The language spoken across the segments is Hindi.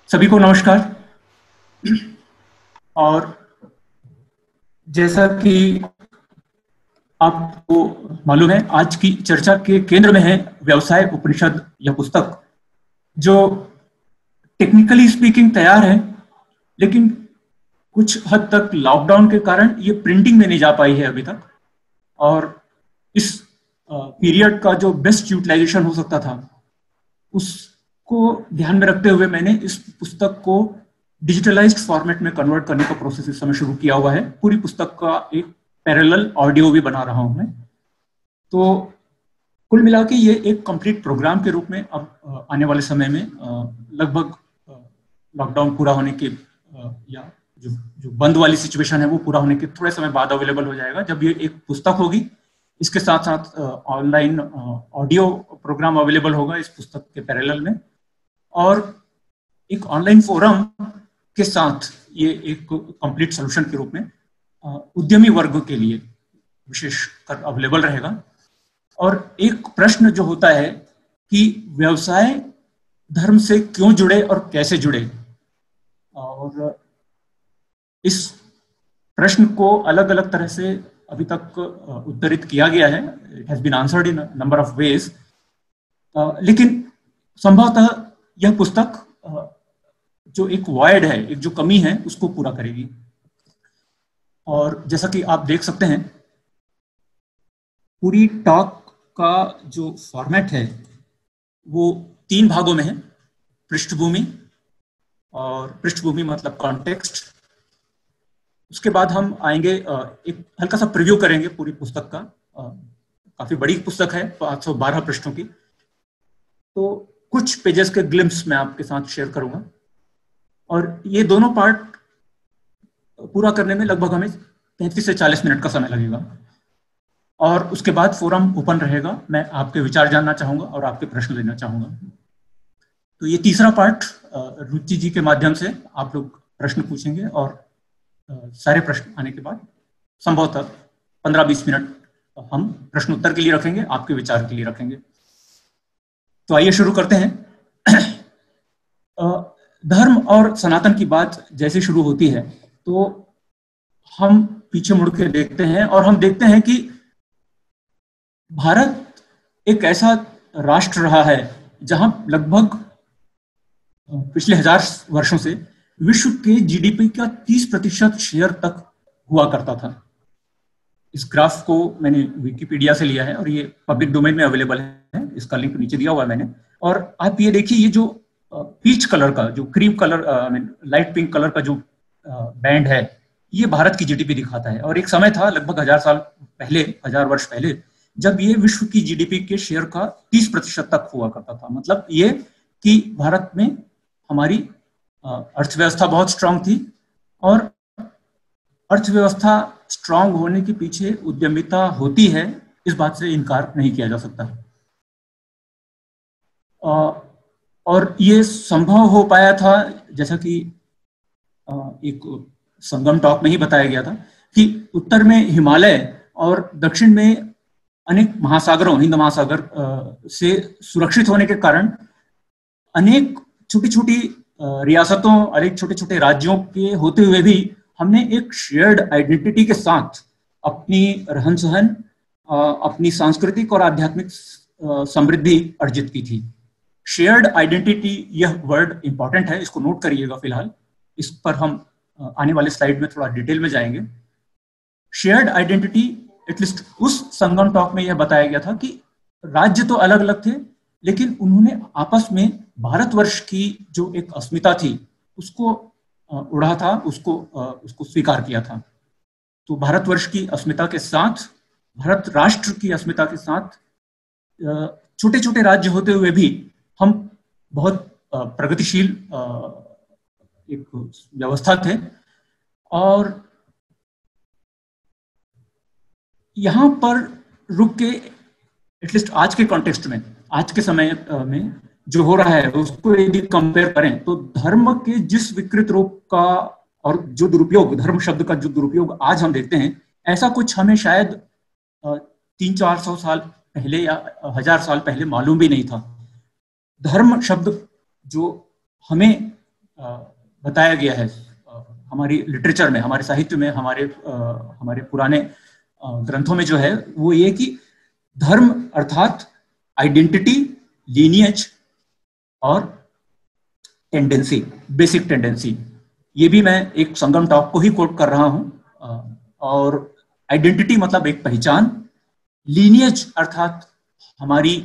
सभी को नमस्कार। और जैसा कि आपको मालूम है, आज की चर्चा के केंद्र में है व्यवसाय उपनिषद, यह पुस्तक जो टेक्निकली स्पीकिंग तैयार है, लेकिन कुछ हद तक लॉकडाउन के कारण ये प्रिंटिंग में नहीं जा पाई है अभी तक। और इस पीरियड का जो बेस्ट यूटिलाइजेशन हो सकता था, उसको ध्यान में रखते हुए मैंने इस पुस्तक को डिजिटलाइज्ड फॉर्मेट में कन्वर्ट करने का प्रोसेस इस समय शुरू किया हुआ है। पूरी पुस्तक का एक पैरेलल ऑडियो भी बना रहा हूं मैं। तो कुल मिला के ये एक कंप्लीट प्रोग्राम के रूप में अब आने वाले समय में लगभग लॉकडाउन पूरा होने के या जो जो बंद वाली सिचुएशन है वो पूरा होने के थोड़े समय बाद अवेलेबल हो जाएगा, जब ये एक पुस्तक होगी। इसके साथ साथ ऑनलाइन ऑडियो प्रोग्राम अवेलेबल होगा इस पुस्तक के पैरेलल में, और एक ऑनलाइन फोरम के साथ ये एक कंप्लीट सोल्यूशन के रूप में उद्यमी वर्ग के लिए विशेषकर अवेलेबल रहेगा। और एक प्रश्न जो होता है कि व्यवसाय धर्म से क्यों जुड़े और कैसे जुड़े, और इस प्रश्न को अलग अलग तरह से अभी तक उत्तरित किया गया है। It has been answered in number of ways, लेकिन संभवतः यह पुस्तक जो एक वॉइड है, एक जो कमी है, उसको पूरा करेगी। और जैसा कि आप देख सकते हैं, पूरी टॉक का जो फॉर्मेट है वो 3 भागों में है। पृष्ठभूमि, और पृष्ठभूमि मतलब कॉन्टेक्स्ट। उसके बाद हम आएंगे, एक हल्का सा प्रीव्यू करेंगे पूरी पुस्तक का। काफी बड़ी पुस्तक है, 512 पृष्ठों की, तो कुछ पेजेस के ग्लिम्स मैं आपके साथ शेयर करूंगा। और ये दोनों पार्ट पूरा करने में लगभग हमें 35 से 40 मिनट का समय लगेगा। और उसके बाद फोरम ओपन रहेगा। मैं आपके विचार जानना चाहूंगा और आपके प्रश्न लेना चाहूंगा। तो ये तीसरा पार्ट, रुचि जी के माध्यम से आप लोग प्रश्न पूछेंगे, और सारे प्रश्न आने के बाद संभवतः 15-20 मिनट हम प्रश्न उत्तर के लिए रखेंगे, आपके विचार के लिए रखेंगे। तो आइए शुरू करते हैं। धर्म और सनातन की बात जैसे शुरू होती है, तो हम पीछे मुड़ के देखते हैं और हम देखते हैं कि भारत एक ऐसा राष्ट्र रहा है जहां लगभग पिछले 1000 वर्षों से विश्व के जीडीपी का 30% शेयर तक हुआ करता था। इस ग्राफ को मैंने विकिपीडिया से लिया है और ये पब्लिक डोमेन में अवेलेबल है। इसका लिंक नीचे दिया हुआ है मैंने। और आप ये देखिए, ये जो पीच कलर का, जो cream colour, light pink colour का जो बैंड है, ये भारत की जीडीपी दिखाता है। और एक समय था लगभग 1000 साल पहले, 1000 वर्ष पहले, जब ये विश्व की जीडीपी के शेयर का 30% तक हुआ करता था। मतलब ये कि भारत में हमारी अर्थव्यवस्था बहुत स्ट्रांग थी, और अर्थव्यवस्था स्ट्रांग होने के पीछे उद्यमिता होती है, इस बात से इनकार नहीं किया जा सकता। और ये संभव हो पाया था, जैसा कि एक संगम टॉक में ही बताया गया था, कि उत्तर में हिमालय और दक्षिण में अनेक महासागरों, हिंद महासागर से सुरक्षित होने के कारण अनेक छोटी छोटी रियासतों, अनेक छोटे छोटे राज्यों के होते हुए भी हमने एक शेयर्ड आइडेंटिटी के साथ अपनी रहन सहन, अपनी सांस्कृतिक और आध्यात्मिक समृद्धि अर्जित की थी। शेयर्ड आइडेंटिटी, यह वर्ड इंपॉर्टेंट है, इसको नोट करिएगा। फिलहाल इस पर हम आने वाले स्लाइड में थोड़ा डिटेल में जाएंगे। शेयर्ड आइडेंटिटी, एटलीस्ट उस संगम टॉक में यह बताया गया था कि राज्य तो अलग अलग थे, लेकिन उन्होंने आपस में भारतवर्ष की जो एक अस्मिता थी उसको उड़ा था, उसको स्वीकार किया था। तो भारतवर्ष की अस्मिता के साथ, भारत राष्ट्र की अस्मिता के साथ छोटे छोटे राज्य होते हुए भी हम बहुत प्रगतिशील एक व्यवस्था थे। और यहां पर रुक के, एटलीस्ट आज के कॉन्टेक्स्ट में, आज के समय में जो हो रहा है उसको यदि कंपेयर करें, तो धर्म के जिस विकृत रूप का और जो दुरुपयोग, धर्म शब्द का जो दुरुपयोग आज हम देखते हैं, ऐसा कुछ हमें शायद 300-400 साल पहले या 1000 साल पहले मालूम भी नहीं था। धर्म शब्द जो हमें बताया गया है हमारी लिटरेचर में, हमारे साहित्य में, हमारे पुराने ग्रंथों में जो है वो ये कि धर्म अर्थात आइडेंटिटी, लीनियज और टेंडेंसी, बेसिक टेंडेंसी। ये भी मैं एक संगम टॉक को ही कोट कर रहा हूं। और आइडेंटिटी मतलब एक पहचान, लीनियज अर्थात हमारी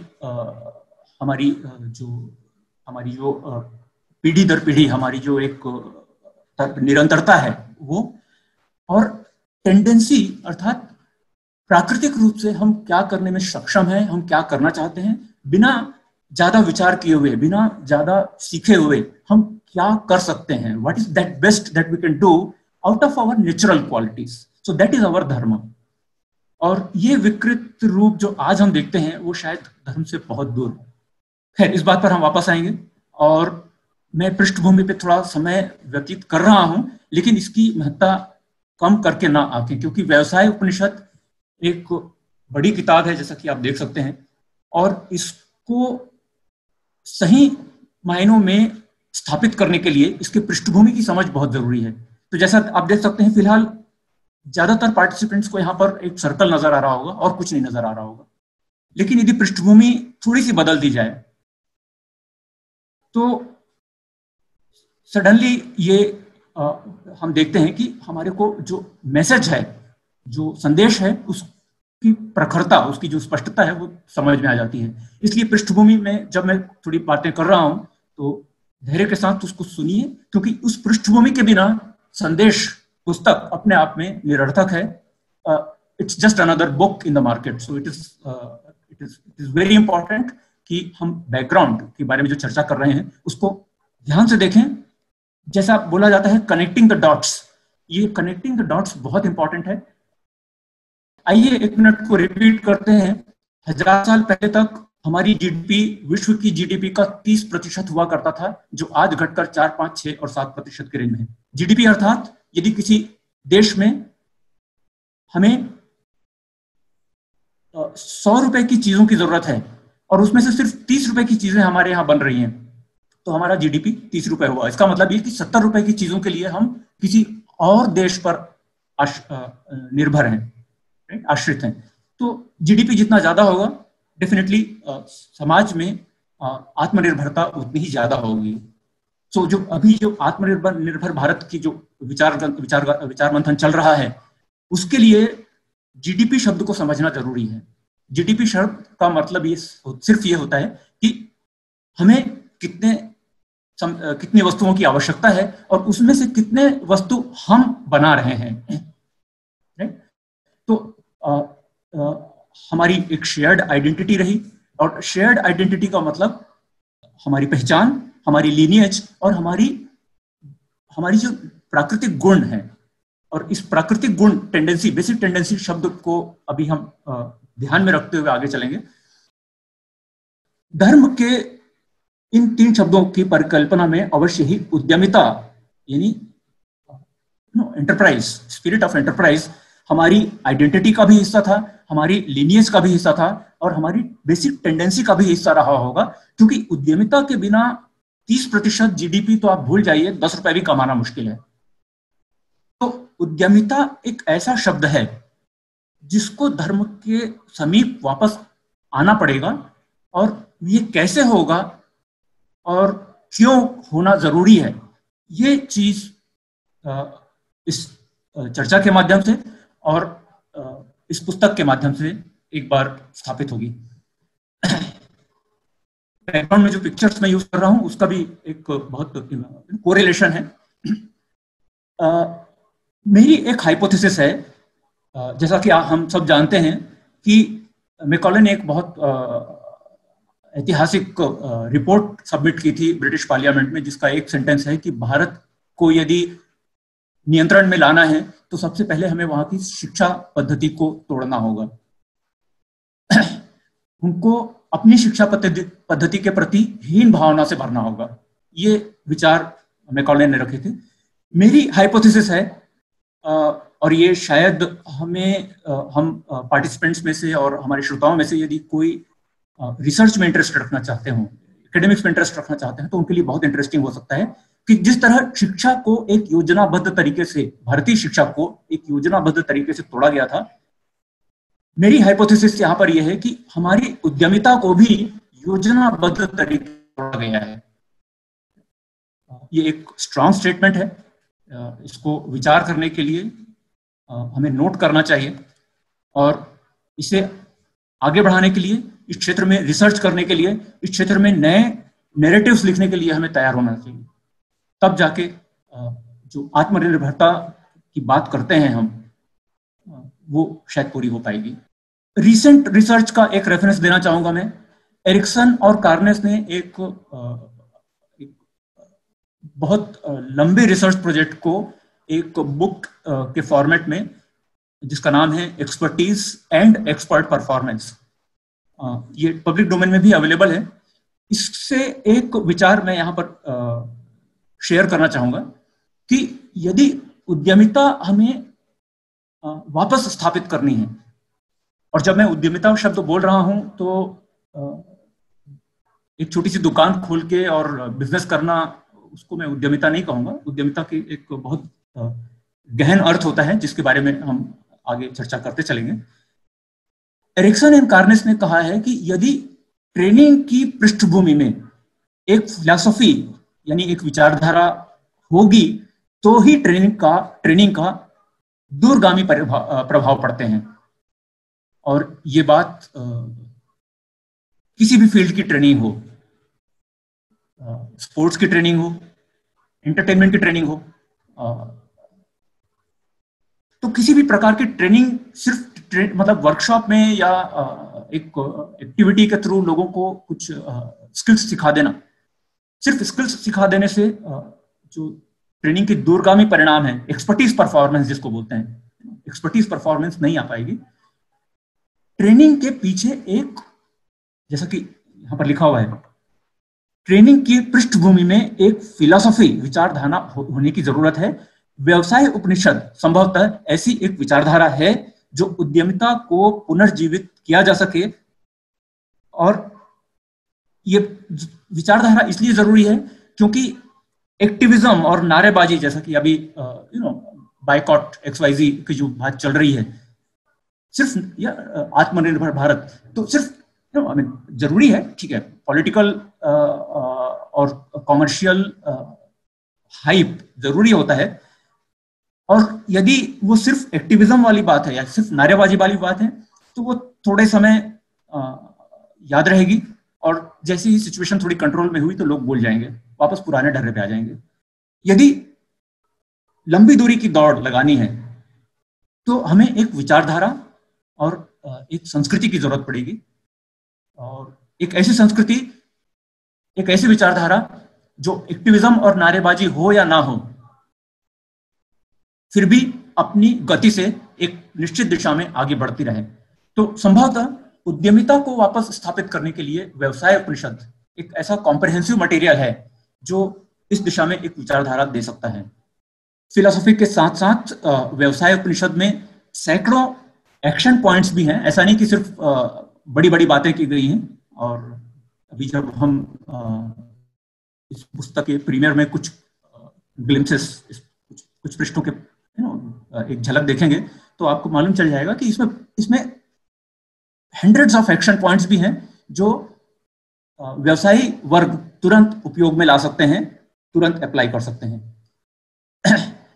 जो पीढ़ी दर पीढ़ी हमारी जो एक निरंतरता है वो, और टेंडेंसी अर्थात प्राकृतिक रूप से हम क्या करने में सक्षम हैं, हम क्या करना चाहते हैं, बिना ज्यादा विचार किए हुए, बिना ज्यादा सीखे हुए हम क्या कर सकते हैं, what is that best that we can do out of our natural qualities, so that is our dharma. और ये विकृत रूप जो आज हम देखते हैं वो शायद धर्म से बहुत दूर है। खैर, इस बात पर हम वापस आएंगे, और मैं पृष्ठभूमि पे थोड़ा समय व्यतीत कर रहा हूं, लेकिन इसकी महत्ता कम करके ना आके, क्योंकि व्यवसाय उपनिषद एक बड़ी किताब है जैसा कि आप देख सकते हैं, और इसको सही मायनों में स्थापित करने के लिए इसके पृष्ठभूमि की समझ बहुत जरूरी है। तो जैसा आप देख सकते हैं, फिलहाल ज्यादातर पार्टिसिपेंट्स को यहाँ पर एक सर्कल नजर आ रहा होगा और कुछ नहीं नजर आ रहा होगा, लेकिन यदि पृष्ठभूमि थोड़ी सी बदल दी जाए तो सडनली ये हम देखते हैं कि हमारे को जो मैसेज है, जो संदेश है, उसकी प्रखरता, उसकी जो स्पष्टता है वो समझ में आ जाती है। इसलिए पृष्ठभूमि में जब मैं थोड़ी बातें कर रहा हूं तो धैर्य के साथ उसको सुनिए, क्योंकि उस पृष्ठभूमि के बिना संदेश पुस्तक अपने आप में निरर्थक है। It's just another book in the market, so it is very important कि हम बैकग्राउंड के बारे में जो चर्चा कर रहे हैं उसको ध्यान से देखें। जैसा बोला जाता है कनेक्टिंग द डॉट्स, ये कनेक्टिंग द डॉट्स बहुत इंपॉर्टेंट है। आइए एक मिनट को रिपीट करते हैं। 1000 साल पहले तक हमारी जीडीपी विश्व की जीडीपी का 30% हुआ करता था, जो आज घटकर 4, 5, 6 और 7% के रेंज में है। जीडीपी अर्थात यदि किसी देश में हमें 100 रुपए की चीजों की जरूरत है और उसमें से सिर्फ 30 रुपए की चीजें हमारे यहाँ बन रही हैं, तो हमारा जीडीपी 30 रुपए हुआ। इसका मतलब ये कि 70 रुपए की चीजों के लिए हम किसी और देश पर निर्भर हैं, आश्रित हैं। तो जीडीपी जितना ज्यादा होगा, डेफिनेटली समाज में आत्मनिर्भरता उतनी ही ज्यादा होगी। सो जो अभी जो आत्मनिर्भर भारत की जो विचार मंथन चल रहा है, उसके लिए जीडीपी शब्द को समझना जरूरी है। जीडीपी शब्द का मतलब ये सिर्फ ये होता है कि हमें कितनी वस्तुओं की आवश्यकता है और उसमें से कितने वस्तु हम बना रहे हैं। तो हमारी एक शेयर्ड आइडेंटिटी रही, और शेयर्ड आइडेंटिटी का मतलब हमारी पहचान, हमारी लीनियज और हमारी जो प्राकृतिक गुण है। और इस प्राकृतिक गुण, टेंडेंसी, बेसिक टेंडेंसी शब्द को अभी हम ध्यान में रखते हुए आगे चलेंगे। धर्म के इन 3 शब्दों की परिकल्पना में अवश्य ही उद्यमिता यानी एंटरप्राइज, स्पिरिट ऑफ एंटरप्राइज हमारी आइडेंटिटी का भी हिस्सा था, हमारी लीनियज का भी हिस्सा था और हमारी बेसिक टेंडेंसी का भी हिस्सा रहा होगा। क्योंकि उद्यमिता के बिना 30% जीडीपी तो आप भूल जाइए, 10 रुपए भी कमाना मुश्किल है। तो उद्यमिता एक ऐसा शब्द है जिसको धर्म के समीप वापस आना पड़ेगा, और ये कैसे होगा और क्यों होना जरूरी है, ये चीज इस चर्चा के माध्यम से और इस पुस्तक के माध्यम से एक बार स्थापित होगी। बैकग्राउंड में जो पिक्चर्स मैं यूज कर रहा हूं उसका भी एक बहुत कोरिलेशन है। मेरी एक हाइपोथेसिस है, जैसा कि हम सब जानते हैं कि मैकॉले ने एक बहुत ऐतिहासिक रिपोर्ट सबमिट की थी ब्रिटिश पार्लियामेंट में, जिसका एक सेंटेंस है कि भारत को यदि नियंत्रण में लाना है तो सबसे पहले हमें वहां की शिक्षा पद्धति को तोड़ना होगा। उनको अपनी शिक्षा पद्धति के प्रति हीन भावना से भरना होगा। ये विचार मैकॉले ने रखे थे। मेरी हाइपोथेसिस है, और ये शायद हम पार्टिसिपेंट्स में से और हमारे श्रोताओं में से यदि कोई रिसर्च में इंटरेस्ट रखना चाहते हो, एकेडमिक्स में इंटरेस्ट रखना चाहते हैं, तो उनके लिए बहुत इंटरेस्टिंग हो सकता है कि जिस तरह शिक्षा को एक योजनाबद्ध तरीके से, भारतीय शिक्षा को एक योजनाबद्ध तरीके से तोड़ा गया था, मेरी हाइपोथेसिस यहाँ पर यह है कि हमारी उद्यमिता को भी योजनाबद्ध तरीके से तोड़ा गया है। ये एक स्ट्रॉन्ग स्टेटमेंट है, इसको विचार करने के लिए हमें नोट करना चाहिए और इसे आगे बढ़ाने के लिए, इस क्षेत्र में रिसर्च करने के लिए, इस क्षेत्र में नए नैरेटिव्स लिखने के लिए हमें तैयार होना चाहिए। तब जाके जो आत्मनिर्भरता की बात करते हैं हम, वो शायद पूरी हो पाएगी। रिसेंट रिसर्च का एक रेफरेंस देना चाहूंगा मैं। एरिक्सन और कार्नेस ने एक बहुत लंबे रिसर्च प्रोजेक्ट को एक बुक के फॉर्मेट में, जिसका नाम है एक्सपर्टीज एंड एक्सपर्ट परफॉर्मेंस, ये पब्लिक डोमेन में भी अवेलेबल है। इससे एक विचार मैं यहाँ पर शेयर करना चाहूंगा कि यदि उद्यमिता हमें वापस स्थापित करनी है, और जब मैं उद्यमिता शब्द बोल रहा हूं तो एक छोटी सी दुकान खोल के और बिजनेस करना, उसको मैं उद्यमिता नहीं कहूंगा। उद्यमिता की एक बहुत गहन अर्थ होता है जिसके बारे में हम आगे चर्चा करते चलेंगे। एरिक्सन एंड कार्नेस ने कहा है कि यदि ट्रेनिंग की पृष्ठभूमि में एक फिलॉसफी यानी एक विचारधारा होगी तो ही ट्रेनिंग का दूरगामी प्रभाव पड़ते हैं। और ये बात किसी भी फील्ड की ट्रेनिंग हो, स्पोर्ट्स की ट्रेनिंग हो, एंटरटेनमेंट की ट्रेनिंग हो, तो किसी भी प्रकार की ट्रेनिंग सिर्फ मतलब वर्कशॉप में या एक एक्टिविटी के थ्रू लोगों को कुछ स्किल्स सिखा देना, सिर्फ स्किल्स सिखा देने से जो ट्रेनिंग के दूरगामी परिणाम है, एक्सपर्टीज परफॉर्मेंस जिसको बोलते हैं, एक्सपर्टीज परफॉर्मेंस नहीं आ पाएगी। ट्रेनिंग के पीछे एक, जैसा कि यहां पर लिखा हुआ है, ट्रेनिंग की पृष्ठभूमि में एक फिलॉसफी, विचारधारा होने की जरूरत है। व्यवसाय उपनिषद संभवतः ऐसी एक विचारधारा है जो उद्यमिता को पुनर्जीवित किया जा सके। और ये विचारधारा इसलिए जरूरी है क्योंकि एक्टिविज्म और नारेबाजी, जैसा कि अभी बायकॉट XYZ की जो बात चल रही है, सिर्फ या आत्मनिर्भर भारत, तो सिर्फ जरूरी है, ठीक है, पॉलिटिकल और कॉमर्शियल हाइप जरूरी होता है। और यदि वो सिर्फ एक्टिविज्म वाली बात है या सिर्फ नारेबाजी वाली बात है तो वो थोड़े समय याद रहेगी, और जैसे ही सिचुएशन थोड़ी कंट्रोल में हुई तो लोग भूल जाएंगे, वापस पुराने ढर्रे पे आ जाएंगे। यदि लंबी दूरी की दौड़ लगानी है तो हमें एक विचारधारा और एक संस्कृति की जरूरत पड़ेगी, और एक ऐसी संस्कृति, एक ऐसी विचारधारा जो एक्टिविज्म और नारेबाजी हो या ना हो, फिर भी अपनी गति से एक निश्चित दिशा में आगे बढ़ती रहे। तो संभवतः उद्यमिता को वापस स्थापित करने के लिए व्यवसाय उपनिषद एक ऐसा कॉम्प्रिहेंसिव मटेरियल है जो इस दिशा में एक विचारधारा दे सकता है। फिलॉसफी के साथ साथ व्यवसाय उपनिषद में सैकड़ों एक्शन पॉइंट्स भी हैं। ऐसा नहीं कि सिर्फ बड़ी बड़ी बातें की गई हैं। और अभी जब हम इस पुस्तक के प्रीमियर में कुछ ग्लिम्सेस, कुछ पृष्ठों के एक झलक देखेंगे तो आपको मालूम चल जाएगा कि इसमें हंड्रेड्स ऑफ एक्शन पॉइंट्स भी हैं जो व्यवसायी वर्ग तुरंत उपयोग में ला सकते हैं, तुरंत अप्लाई कर सकते हैं।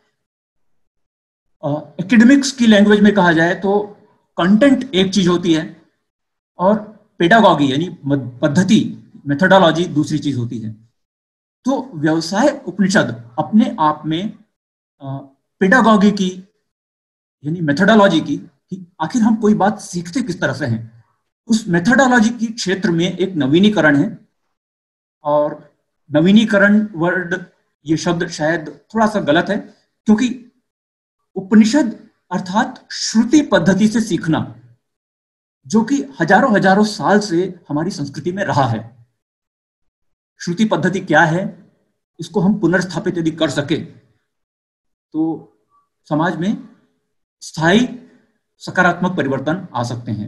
एकेडमिक्स की लैंग्वेज में कहा जाए तो कंटेंट एक चीज होती है और पेडागॉगी यानी पद्धति, मेथोडोलॉजी दूसरी चीज होती है। तो व्यवसाय उपनिषद अपने आप में पेडागॉगी की यानी मेथोडोलॉजी की, कि आखिर हम कोई बात सीखते किस तरह से हैं, उस मेथोडोलॉजी की क्षेत्र में एक नवीनीकरण है। और नवीनीकरण वर्ड, ये शब्द शायद थोड़ा सा गलत है, क्योंकि उपनिषद अर्थात श्रुति पद्धति से सीखना, जो कि हजारों हजारों साल से हमारी संस्कृति में रहा है। श्रुति पद्धति क्या है, इसको हम पुनर्स्थापित यदि कर सके तो समाज में स्थायी सकारात्मक परिवर्तन आ सकते हैं।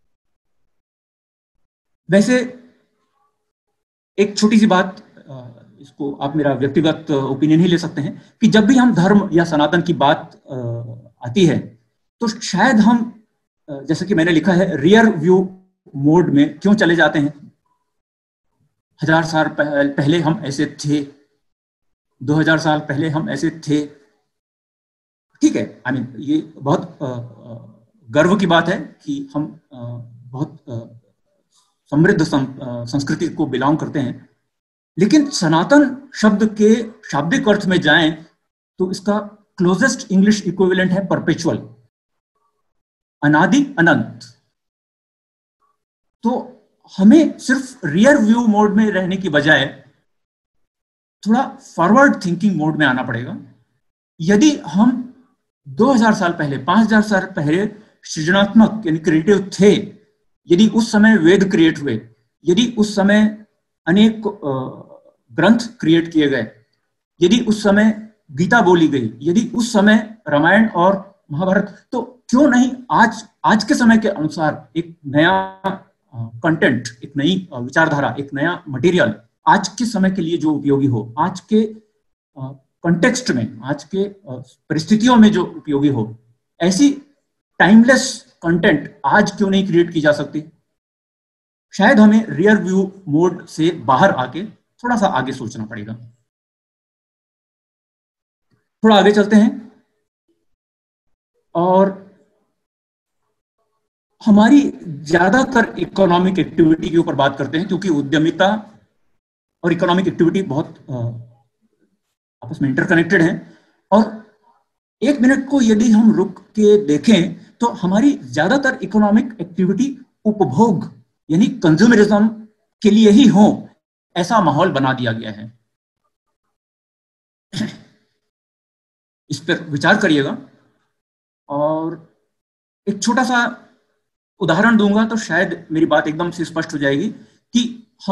वैसे एक छोटी सी बात इसको आप मेरा व्यक्तिगत ओपिनियन ही ले सकते हैं, कि जब भी हम धर्म या सनातन की बात आती है तो शायद हम जैसे कि मैंने लिखा है रियर व्यू मोड में क्यों चले जाते हैं। 1000 साल पहले हम ऐसे थे, 2000 साल पहले हम ऐसे थे, ठीक है। आई मीन ये बहुत गर्व की बात है कि हम बहुत समृद्ध संस्कृति को बिलोंग करते हैं। लेकिन सनातन शब्द के शाब्दिक अर्थ में जाएं तो इसका क्लोजेस्ट इंग्लिश इक्विवेलेंट है परपेचुअल, अनादि अनंत। तो हमें सिर्फ रियर व्यू मोड में रहने की बजाय थोड़ा फॉरवर्ड थिंकिंग मोड में आना पड़ेगा। यदि हम 2000 साल पहले, 5000 साल पहले सृजनात्मक यानी क्रिएटिव थे, यदि उस समय वेद क्रिएट हुए, यदि उस समय अनेक ग्रंथ क्रिएट किए गए, यदि उस समय गीता बोली गई, यदि उस समय रामायण और महाभारत, तो क्यों नहीं आज के समय के अनुसार एक नया कंटेंट, एक नई विचारधारा, एक नया मटेरियल आज के समय के लिए जो उपयोगी हो, आज के कॉन्टेक्स्ट में, आज के परिस्थितियों में जो उपयोगी हो, ऐसी टाइमलेस कंटेंट आज क्यों नहीं क्रिएट की जा सकती। शायद हमें रियर व्यू मोड से बाहर आके थोड़ा सा आगे सोचना पड़ेगा। थोड़ा आगे चलते हैं और हमारी ज्यादातर इकोनॉमिक एक्टिविटी के ऊपर बात करते हैं, क्योंकि उद्यमिता और इकोनॉमिक एक्टिविटी बहुत आपस में इंटरकनेक्टेड हैं। और एक मिनट को यदि हम रुक के देखें तो हमारी ज्यादातर इकोनॉमिक एक्टिविटी उपभोग यानी कंज्यूमरिज्म के लिए ही हो, ऐसा माहौल बना दिया गया है। इस पर विचार करिएगा। और एक छोटा सा उदाहरण दूंगा तो शायद मेरी बात एकदम से स्पष्ट हो जाएगी कि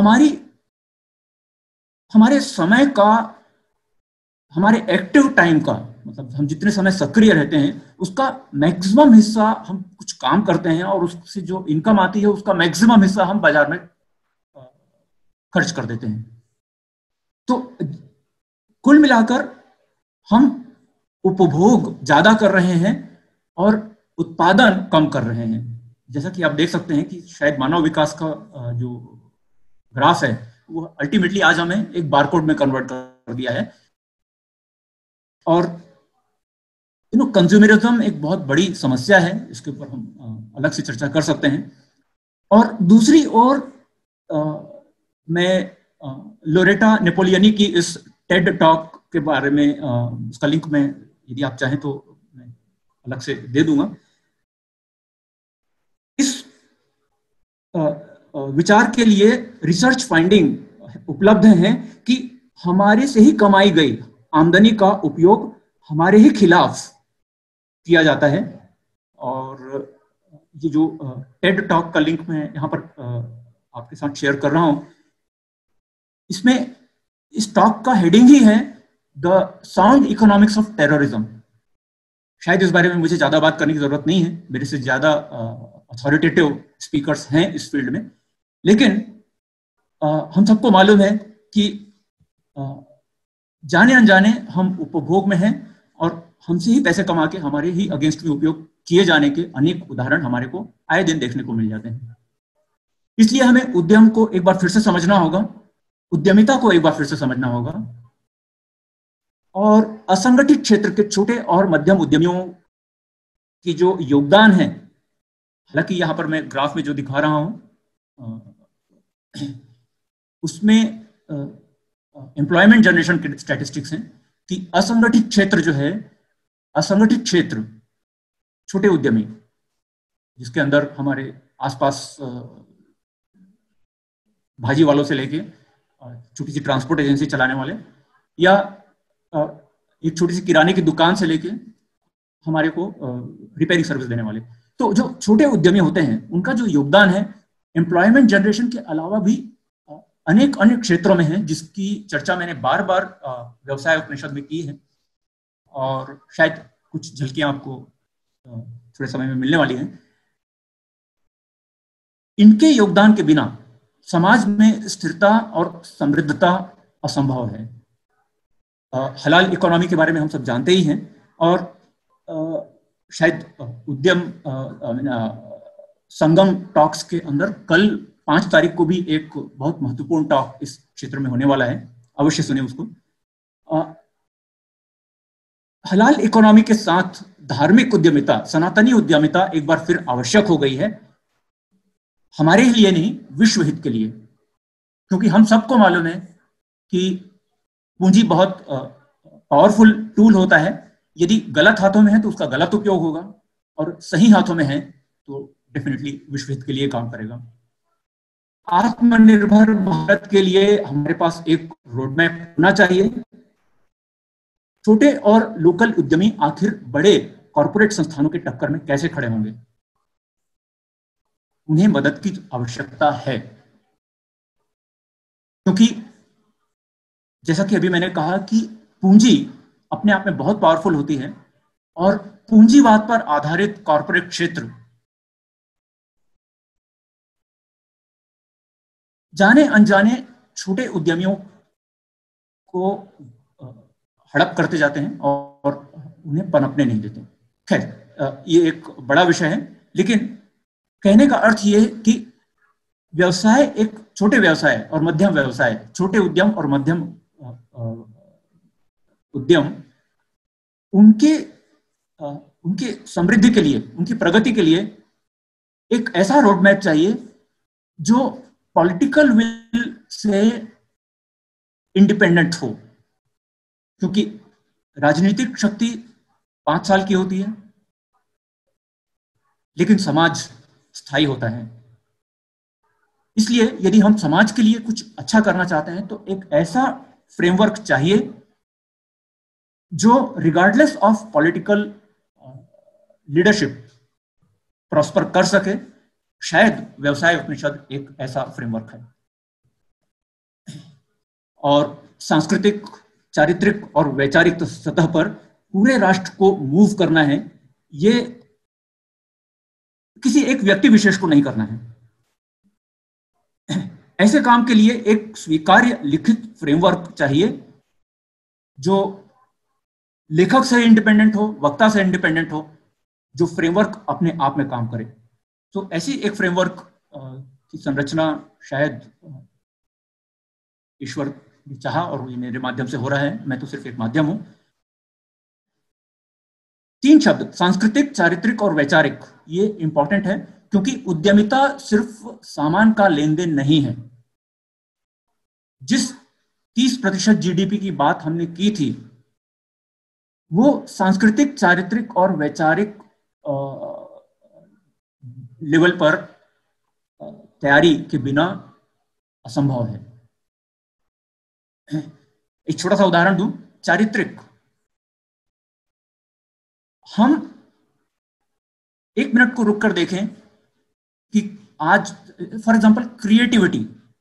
हमारे समय का, हमारे एक्टिव टाइम का, मतलब हम जितने समय सक्रिय रहते हैं उसका मैक्सिमम हिस्सा हम कुछ काम करते हैं और उससे जो इनकम आती है उसका मैक्सिमम हिस्सा हम बाजार में खर्च कर देते हैं। तो कुल मिलाकर हम उपभोग ज्यादा कर रहे हैं और उत्पादन कम कर रहे हैं। जैसा कि आप देख सकते हैं कि शायद मानव विकास का जो ग्राफ है वो अल्टीमेटली आज हमें एक बारकोड में कन्वर्ट कर दिया है। और कंज्यूमरिज्म एक बहुत बड़ी समस्या है, इसके ऊपर हम अलग से चर्चा कर सकते हैं। और दूसरी ओर मैं लोरेटा नेपोलियनी की इस टेड टॉक के बारे में, उसका लिंक मैं यदि आप चाहें तो मैं अलग से दे दूंगा। इस विचार के लिए रिसर्च फाइंडिंग उपलब्ध हैं कि हमारे से ही कमाई गई आमदनी का उपयोग हमारे ही खिलाफ किया जाता है। और ये जो टेड टॉक का लिंक मैं यहाँ पर आपके साथ शेयर कर रहा हूं, इसमें इस टॉक का हेडिंग ही है the sound economics of terrorism. शायद इस बारे में मुझे ज्यादा बात करने की जरूरत नहीं है, मेरे से ज्यादा अथॉरिटेटिव स्पीकर्स हैं इस फील्ड में। लेकिन हम सबको मालूम है कि जाने अनजाने हम उपभोग में हैं और हमसे ही पैसे कमा के हमारे ही अगेंस्ट में उपयोग किए जाने के अनेक उदाहरण हमारे को आए दिन देखने को मिल जाते हैं। इसलिए हमें उद्यम को एक बार फिर से समझना होगा, उद्यमिता को एक बार फिर से समझना होगा और असंगठित क्षेत्र के छोटे और मध्यम उद्यमियों की जो योगदान है, हालांकि यहां पर मैं ग्राफ में जो दिखा रहा हूं उसमें एम्प्लॉयमेंट जनरेशन के स्टैटिस्टिक्स हैं कि असंगठित क्षेत्र जो है, असंगठित क्षेत्र छोटे उद्यमी जिसके अंदर हमारे आसपास भाजी वालों से लेके छोटी सी ट्रांसपोर्ट एजेंसी चलाने वाले या एक छोटी सी किराने की दुकान से लेके हमारे को रिपेयरिंग सर्विस देने वाले, तो जो छोटे उद्यमी होते हैं उनका जो योगदान है एम्प्लॉयमेंट जनरेशन के अलावा भी अनेक अन्य क्षेत्रों में है, जिसकी चर्चा मैंने बार बार व्यवसाय उपनिषद में की है और शायद कुछ झलकियां आपको थोड़े समय में मिलने वाली हैं। इनके योगदान के बिना समाज में स्थिरता और समृद्धता असंभव है। हलाल इकोनॉमी के बारे में हम सब जानते ही हैं, और शायद उद्यम संगम टॉक्स के अंदर कल 5 तारीख को भी एक बहुत महत्वपूर्ण टॉक इस क्षेत्र में होने वाला है, अवश्य सुने उसको। हलाल इकोनॉमी के साथ धार्मिक उद्यमिता, सनातनी उद्यमिता एक बार फिर आवश्यक हो गई है, हमारे लिए नहीं, विश्व हित के लिए। क्योंकि हम सबको मालूम है कि पूंजी बहुत पावरफुल टूल होता है। यदि गलत हाथों में है तो उसका गलत उपयोग होगा, और सही हाथों में है तो डेफिनेटली विश्व हित के लिए काम करेगा। आत्मनिर्भर भारत के लिए हमारे पास एक रोडमैप होना चाहिए। छोटे और लोकल उद्यमी आखिर बड़े कॉरपोरेट संस्थानों के टक्कर में कैसे खड़े होंगे? उन्हें मदद की आवश्यकता है, क्योंकि जैसा कि अभी मैंने कहा कि पूंजी अपने आप में बहुत पावरफुल होती है, और पूंजीवाद पर आधारित कॉरपोरेट क्षेत्र जाने अनजाने छोटे उद्यमियों को हड़प करते जाते हैं और उन्हें पनपने नहीं देते। खैर, ये एक बड़ा विषय है, लेकिन कहने का अर्थ ये है कि व्यवसाय, एक छोटे व्यवसाय और मध्यम व्यवसाय, छोटे उद्यम और मध्यम उद्यम, उनके समृद्धि के लिए, उनकी प्रगति के लिए एक ऐसा रोडमैप चाहिए जो पॉलिटिकल विल से इंडिपेंडेंट हो। क्योंकि राजनीतिक शक्ति 5 साल की होती है, लेकिन समाज स्थायी होता है। इसलिए यदि हम समाज के लिए कुछ अच्छा करना चाहते हैं तो एक ऐसा फ्रेमवर्क चाहिए जो regardless of political leadership prosper कर सके। शायद व्यवसाय उपनिषद एक ऐसा फ्रेमवर्क है। और सांस्कृतिक, चारित्रिक और वैचारिक सतह पर पूरे राष्ट्र को मूव करना है, ये किसी एक व्यक्ति विशेष को नहीं करना है। ऐसे काम के लिए एक स्वीकार्य लिखित फ्रेमवर्क चाहिए जो लेखक से इंडिपेंडेंट हो, वक्ता से इंडिपेंडेंट हो, जो फ्रेमवर्क अपने आप में काम करे। तो ऐसी एक फ्रेमवर्क की संरचना शायद ईश्वर ने चाहा, और मेरे माध्यम से हो रहा है। मैं तो सिर्फ एक माध्यम हूं। 3 शब्द, सांस्कृतिक, चारित्रिक और वैचारिक, ये इंपॉर्टेंट है, क्योंकि उद्यमिता सिर्फ सामान का लेन देन नहीं है। जिस 30% जीडीपी की बात हमने की थी, वो सांस्कृतिक, चारित्रिक और वैचारिक लेवल पर तैयारी के बिना असंभव है। एक छोटा सा उदाहरण दूं। चारित्रिक, हम 1 मिनट को रुक कर देखें कि आज फॉर एग्जांपल क्रिएटिविटी,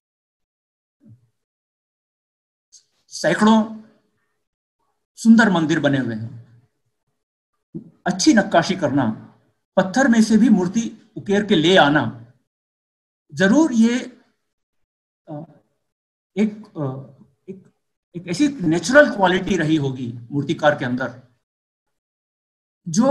सैकड़ों सुंदर मंदिर बने हुए हैं, अच्छी नक्काशी करना, पत्थर में से भी मूर्ति उकेर के ले आना, जरूर ये एक ऐसी नेचुरल क्वालिटी रही होगी मूर्तिकार के अंदर, जो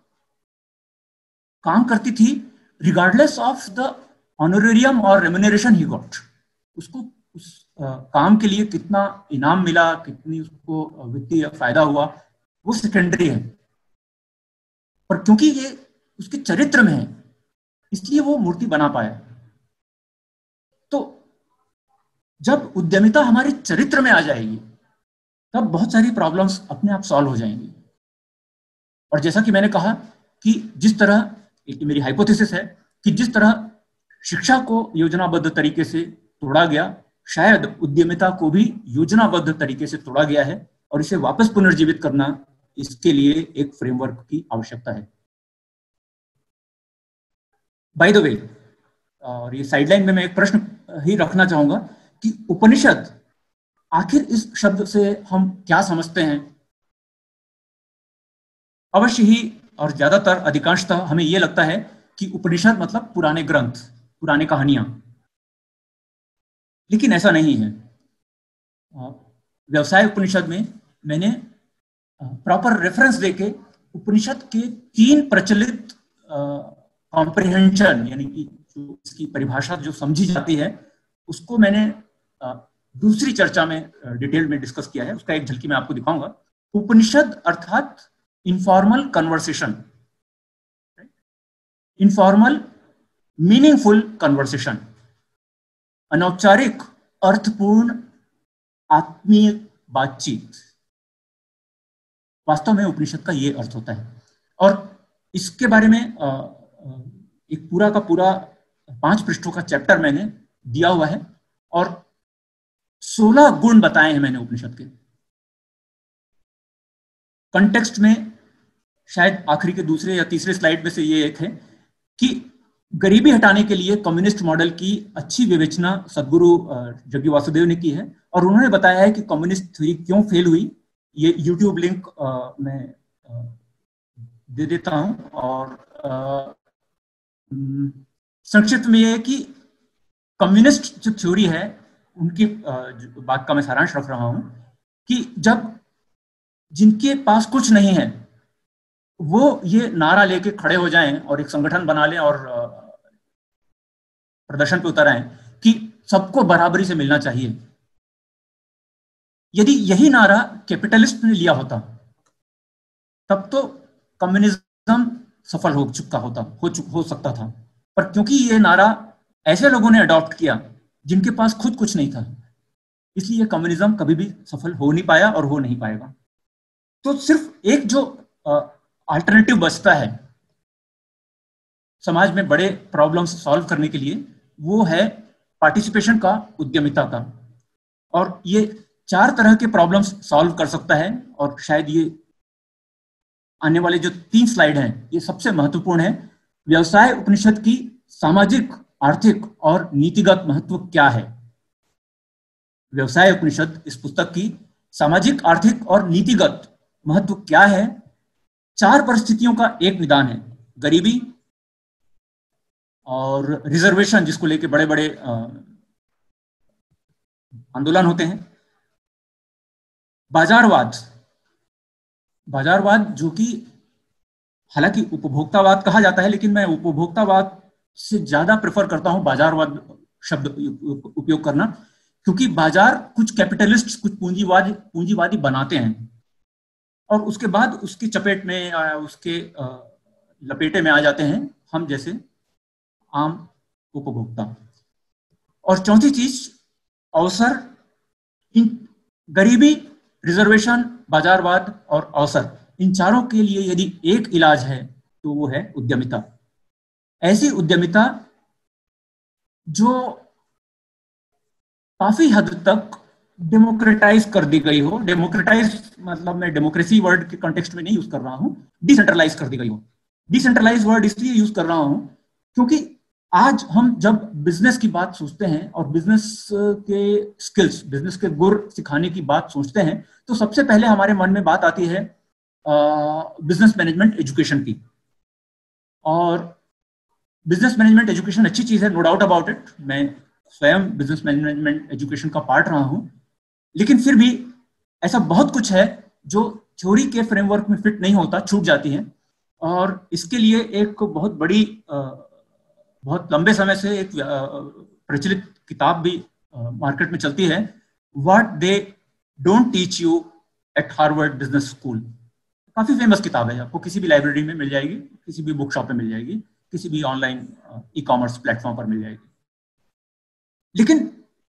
काम करती थी रिगार्डलेस ऑफ द ऑनरेरियम और रेम्यूनरेशन ही गॉट। उसको उस काम के लिए कितना इनाम मिला, कितनी उसको वित्तीय फायदा हुआ, वो सेकेंडरी है। पर क्योंकि ये उसके चरित्र में है, इसलिए वो मूर्ति बना पाया। तो जब उद्यमिता हमारे चरित्र में आ जाएगी, तब बहुत सारी प्रॉब्लम्स अपने आप सॉल्व हो जाएंगी। और जैसा कि मैंने कहा कि जिस तरह, मेरी हाइपोथेसिस है कि जिस तरह शिक्षा को योजनाबद्ध तरीके से तोड़ा गया, शायद उद्यमिता को भी योजनाबद्ध तरीके से तोड़ा गया है, और इसे वापस पुनर्जीवित करना, इसके लिए एक फ्रेमवर्क की आवश्यकता है। बाय द वे, और ये साइडलाइन में मैं एक प्रश्न ही रखना चाहूंगा कि उपनिषद, आखिर इस शब्द से हम क्या समझते हैं? अवश्य ही, और ज्यादातर, अधिकांशतः हमें यह लगता है कि उपनिषद मतलब पुराने ग्रंथ, पुराने कहानियां। लेकिन ऐसा नहीं है। व्यवसाय उपनिषद में मैंने प्रॉपर रेफरेंस देके उपनिषद के 3 प्रचलित कॉम्प्रिहेंशन, यानी कि जो इसकी परिभाषा जो समझी जाती है, उसको मैंने दूसरी चर्चा में डिटेल में डिस्कस किया है। उसका एक झलकी मैं आपको दिखाऊंगा। उपनिषद अर्थात informal conversation, informal meaningful conversation, अनौपचारिक अर्थपूर्ण आत्मीय बातचीत। वास्तव में उपनिषद का ये अर्थ होता है। और इसके बारे में एक पूरा का पूरा 5 पृष्ठों का चैप्टर मैंने दिया हुआ है और 16 गुण बताए हैं मैंने उपनिषद के। कंटेक्स्ट में शायद आखिरी के दूसरे या तीसरे स्लाइड में से ये एक है कि गरीबी हटाने के लिए कम्युनिस्ट मॉडल की अच्छी विवेचना सदगुरु जग्गी वासुदेव ने की है और उन्होंने बताया है कि कम्युनिस्ट थ्योरी क्यों फेल हुई। ये यूट्यूब लिंक मैं दे देता हूं। और संक्षिप्त में ये है कि कम्युनिस्ट जो थ्योरी है उनकी बात का मैं सारांश रख रहा हूं कि जब जिनके पास कुछ नहीं है वो ये नारा लेके खड़े हो जाएं और एक संगठन बना लें और प्रदर्शन पे उतर आए कि सबको बराबरी से मिलना चाहिए। यदि यही नारा कैपिटलिस्ट ने लिया होता तब तो कम्युनिज्म सफल हो चुका होता, हो सकता था। पर क्योंकि ये नारा ऐसे लोगों ने अडॉप्ट किया जिनके पास खुद कुछ नहीं था, इसलिए कम्युनिज्म कभी भी सफल हो नहीं पाया और हो नहीं पाएगा। तो सिर्फ एक जो अल्टरनेटिव बचता है समाज में बड़े प्रॉब्लम्स सॉल्व करने के लिए, वो है पार्टिसिपेशन का, उद्यमिता का। और ये 4 तरह के प्रॉब्लम्स सॉल्व कर सकता है और शायद ये आने वाले जो 3 स्लाइड हैं ये सबसे महत्वपूर्ण है। व्यवसाय उपनिषद की सामाजिक, आर्थिक और नीतिगत महत्व क्या है? व्यवसाय उपनिषद इस पुस्तक की सामाजिक, आर्थिक और नीतिगत महत्व क्या है? 4 परिस्थितियों का एक निदान है। गरीबी और रिजर्वेशन, जिसको लेके बड़े बड़े आंदोलन होते हैं। बाजारवाद, बाजारवाद जो कि हालांकि उपभोक्तावाद कहा जाता है, लेकिन मैं उपभोक्तावाद से ज्यादा प्रेफर करता हूं बाजारवाद शब्द उपयोग करना, क्योंकि बाजार कुछ कैपिटलिस्ट, कुछ पूंजीवादी बनाते हैं और उसके बाद उसकी चपेट में, उसके लपेटे में आ जाते हैं हम जैसे आम उपभोक्ता। और चौथी चीज अवसर। इन गरीबी, रिजर्वेशन, बाजारवाद और अवसर, इन चारों के लिए यदि एक इलाज है तो वो है उद्यमिता। ऐसी उद्यमिता जो काफी हद तक डेमोक्रेटाइज कर दी गई हो। डेमोक्रेटाइज मतलब मैं डेमोक्रेसी वर्ड के कॉन्टेक्स्ट में नहीं यूज कर रहा हूं, डिसेंट्रलाइज कर दी गई हो। डिसेंट्रलाइज वर्ड इसलिए यूज कर रहा हूं क्योंकि आज हम जब बिजनेस की बात सोचते हैं और बिजनेस के स्किल्स, बिजनेस के गुर सिखाने की बात सोचते हैं, तो सबसे पहले हमारे मन में बात आती है बिजनेस मैनेजमेंट एजुकेशन की। और बिजनेस मैनेजमेंट एजुकेशन अच्छी चीज है, नो डाउट अबाउट इट। मैं स्वयं बिजनेस मैनेजमेंट एजुकेशन का पार्ट रहा हूं, लेकिन फिर भी ऐसा बहुत कुछ है जो थ्योरी के फ्रेमवर्क में फिट नहीं होता, छूट जाती है। और इसके लिए एक बहुत लंबे समय से एक प्रचलित किताब भी मार्केट में चलती है, what they don't teach you at Harvard business school. काफी फेमस किताब है, आपको किसी भी लाइब्रेरी में मिल जाएगी, किसी भी बुक शॉप में मिल जाएगी, किसी भी ऑनलाइन ई कॉमर्स प्लेटफॉर्म पर मिल जाएगी। लेकिन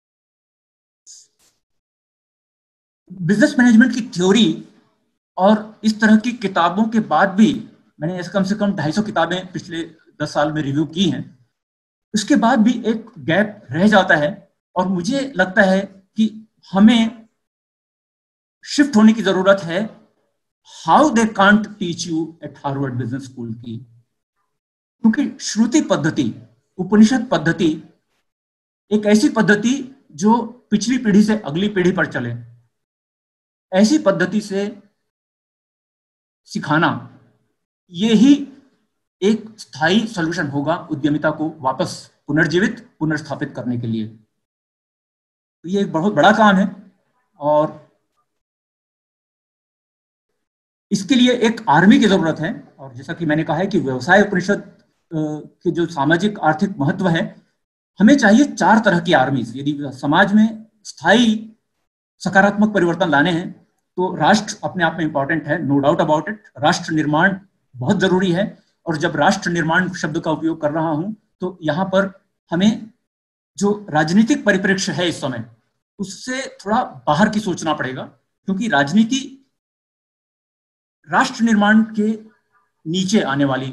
बिजनेस मैनेजमेंट की थ्योरी और इस तरह की किताबों के बाद भी, मैंने ऐसे कम से कम 250 किताबें पिछले 10 साल में रिव्यू की हैं, उसके बाद भी एक गैप रह जाता है। और मुझे लगता है कि हमें शिफ्ट होने की जरूरत है how they can't teach you at Harvard business school की। क्योंकि श्रुति पद्धति, उपनिषद पद्धति एक ऐसी पद्धति जो पिछली पीढ़ी से अगली पीढ़ी पर चले, ऐसी पद्धति से सिखाना, ये ही एक स्थायी सॉल्यूशन होगा उद्यमिता को वापस पुनर्जीवित, पुनर्स्थापित करने के लिए। तो ये एक बहुत बड़ा काम है और इसके लिए एक आर्मी की जरूरत है। और जैसा कि मैंने कहा है कि व्यवसाय उपनिषद के जो सामाजिक आर्थिक महत्व है, हमें चाहिए 4 तरह की आर्मी। यदि समाज में स्थायी सकारात्मक परिवर्तन लाने हैं तो राष्ट्र अपने आप में इंपॉर्टेंट है, नो डाउट अबाउट इट। राष्ट्र निर्माण बहुत जरूरी है। और जब राष्ट्र निर्माण शब्द का उपयोग कर रहा हूं तो यहां पर हमें जो राजनीतिक परिप्रेक्ष्य है इस समय, उससे थोड़ा बाहर की सोचना पड़ेगा, क्योंकि राजनीति राष्ट्र निर्माण के नीचे आने वाली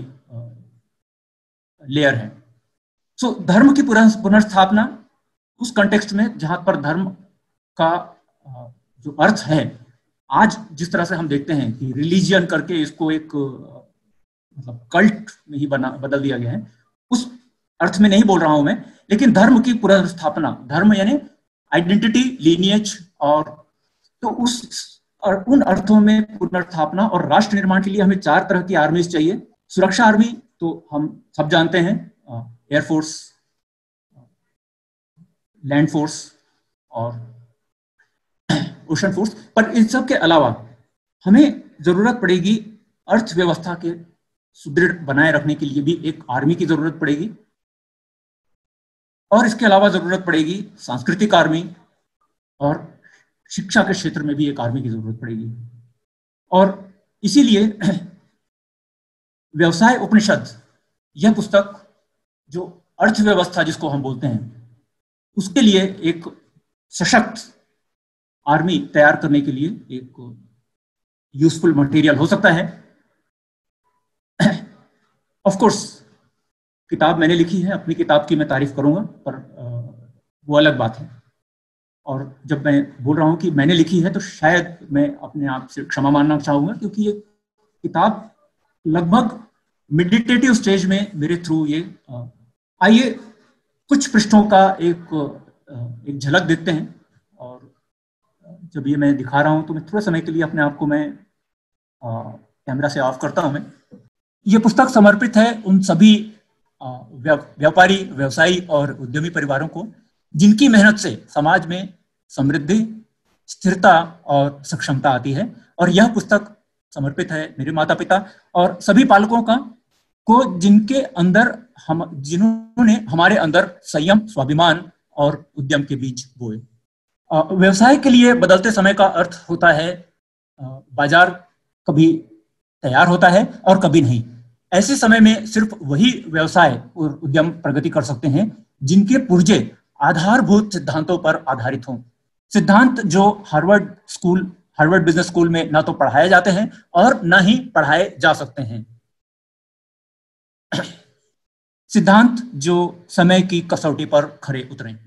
लेयर है। सो धर्म की पुनर्स्थापना उस कंटेक्स्ट में जहां पर धर्म का जो अर्थ है, आज जिस तरह से हम देखते हैं कि रिलीजियन करके इसको एक मतलब कल्ट में ही बदल दिया गया है, उस अर्थ में नहीं बोल रहा हूं मैं, लेकिन धर्म की पुनर्स्थापना, धर्म यानी आइडेंटिटी, लीनिएज, और तो और उन अर्थों में पुनर्स्थापना और राष्ट्र निर्माण के लिए हमें 4 तरह की आर्मीज चाहिए। सुरक्षा आर्मी तो हम सब जानते हैं, एयरफोर्स, लैंड फोर्स और ओशन फोर्स। पर इन सब के अलावा हमें जरूरत पड़ेगी अर्थव्यवस्था के सुदृढ़ बनाए रखने के लिए भी एक आर्मी की जरूरत पड़ेगी। और इसके अलावा जरूरत पड़ेगी सांस्कृतिक आर्मी, और शिक्षा के क्षेत्र में भी एक आर्मी की जरूरत पड़ेगी। और इसीलिए व्यवसाय उपनिषद, यह पुस्तक जो अर्थव्यवस्था जिसको हम बोलते हैं, उसके लिए एक सशक्त आर्मी तैयार करने के लिए एक यूजफुल मटेरियल हो सकता है। ऑफ कोर्स किताब मैंने लिखी है, अपनी किताब की मैं तारीफ करूंगा, पर वो अलग बात है। और जब मैं बोल रहा हूं कि मैंने लिखी है तो शायद मैं अपने आप से क्षमा मांगना चाहूंगा, क्योंकि ये किताब लगभग मेडिटेटिव स्टेज में मेरे थ्रू ये आइए कुछ पृष्ठों का एक झलक देखते हैं। और जब ये मैं दिखा रहा हूं तो मैं थोड़े समय के लिए अपने आप को मैं कैमरा से ऑफ करता हूं। मैं ये पुस्तक समर्पित है उन सभी व्यापारी, व्यवसायी और उद्यमी परिवारों को जिनकी मेहनत से समाज में समृद्धि, स्थिरता और सक्षमता आती है। और यह पुस्तक समर्पित है मेरे माता पिता और सभी पालकों को जिनके अंदर जिन्होंने हमारे अंदर संयम, स्वाभिमान और उद्यम के बीज बोए। व्यवसाय के लिए बदलते समय का अर्थ होता है बाजार कभी तैयार होता है और कभी नहीं। ऐसे समय में सिर्फ वही व्यवसाय और उद्यम प्रगति कर सकते हैं जिनके पुर्जे आधारभूत सिद्धांतों पर आधारित हों। सिद्धांत जो हार्वर्ड बिजनेस स्कूल में ना तो पढ़ाए जाते हैं और ना ही पढ़ाए जा सकते हैं। सिद्धांत जो समय की कसौटी पर खरे उतरे।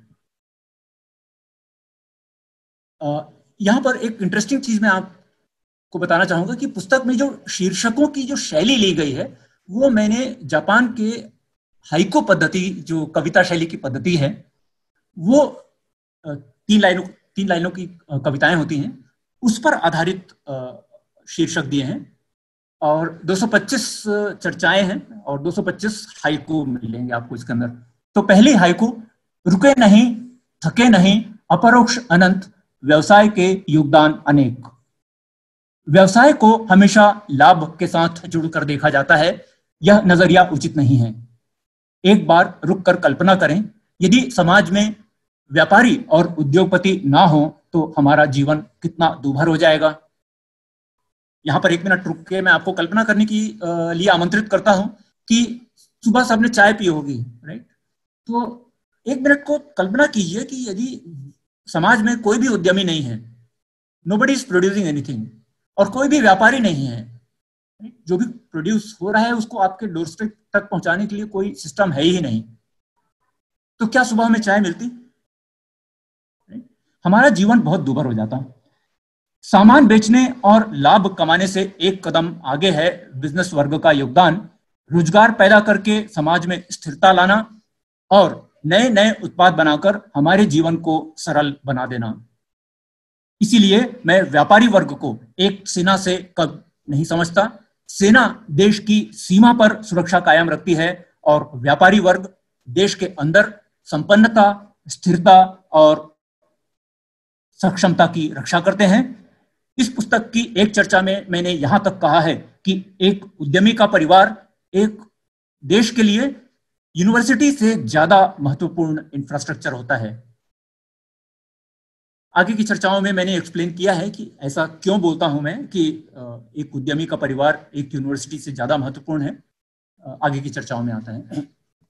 यहां पर एक इंटरेस्टिंग चीज मैं आपको बताना चाहूंगा कि पुस्तक में जो शीर्षकों की जो शैली ली गई है, वो मैंने जापान के हाइको पद्धति, जो कविता शैली की पद्धति है, वो 3 लाइनों की कविताएं होती हैं, उस पर आधारित शीर्षक दिए हैं। और 225 चर्चाएं हैं और 225 हाइकू मिलेंगे आपको इसके अंदर। तो पहली हाइकू, रुके नहीं, थके नहीं, अपरोक्ष अनंत, व्यवसाय के योगदान अनेक। व्यवसाय को हमेशा लाभ के साथ जुड़कर देखा जाता है, यह नजरिया उचित नहीं है। एक बार रुककर कल्पना करें, यदि समाज में व्यापारी और उद्योगपति ना हो तो हमारा जीवन कितना दूभर हो जाएगा। यहां पर 1 मिनट रुक के मैं आपको कल्पना करने की लिए आमंत्रित करता हूं कि सुबह सबने चाय पी होगी, राइट? तो 1 मिनट को कल्पना कीजिए कि यदि समाज में कोई भी उद्यमी नहीं है, नोबडी इज प्रोड्यूसिंग एनीथिंग, और कोई भी व्यापारी नहीं है, जो भी प्रोड्यूस हो रहा है उसको आपके डोरस्टेप तक पहुंचाने के लिए कोई सिस्टम है ही नहीं, तो क्या सुबह हमें चाय मिलती? हमारा जीवन बहुत दूभर हो जाता। सामान बेचने और लाभ कमाने से एक कदम आगे है बिजनेस वर्ग का योगदान, रोजगार पैदा करके समाज में स्थिरता लाना और नए नए उत्पाद बनाकर हमारे जीवन को सरल बना देना। इसीलिए मैं व्यापारी वर्ग को एक सेना से कम नहीं समझता। सेना देश की सीमा पर सुरक्षा कायम रखती है और व्यापारी वर्ग देश के अंदर संपन्नता, स्थिरता और सक्षमता की रक्षा करते हैं। इस पुस्तक की एक चर्चा में मैंने यहां तक कहा है कि एक उद्यमी का परिवार एक देश के लिए यूनिवर्सिटी से ज्यादा महत्वपूर्ण इंफ्रास्ट्रक्चर होता है। आगे की चर्चाओं में मैंने एक्सप्लेन किया है कि ऐसा क्यों बोलता हूं मैं कि एक उद्यमी का परिवार एक यूनिवर्सिटी से ज्यादा महत्वपूर्ण है। आगे की चर्चाओं में आता है।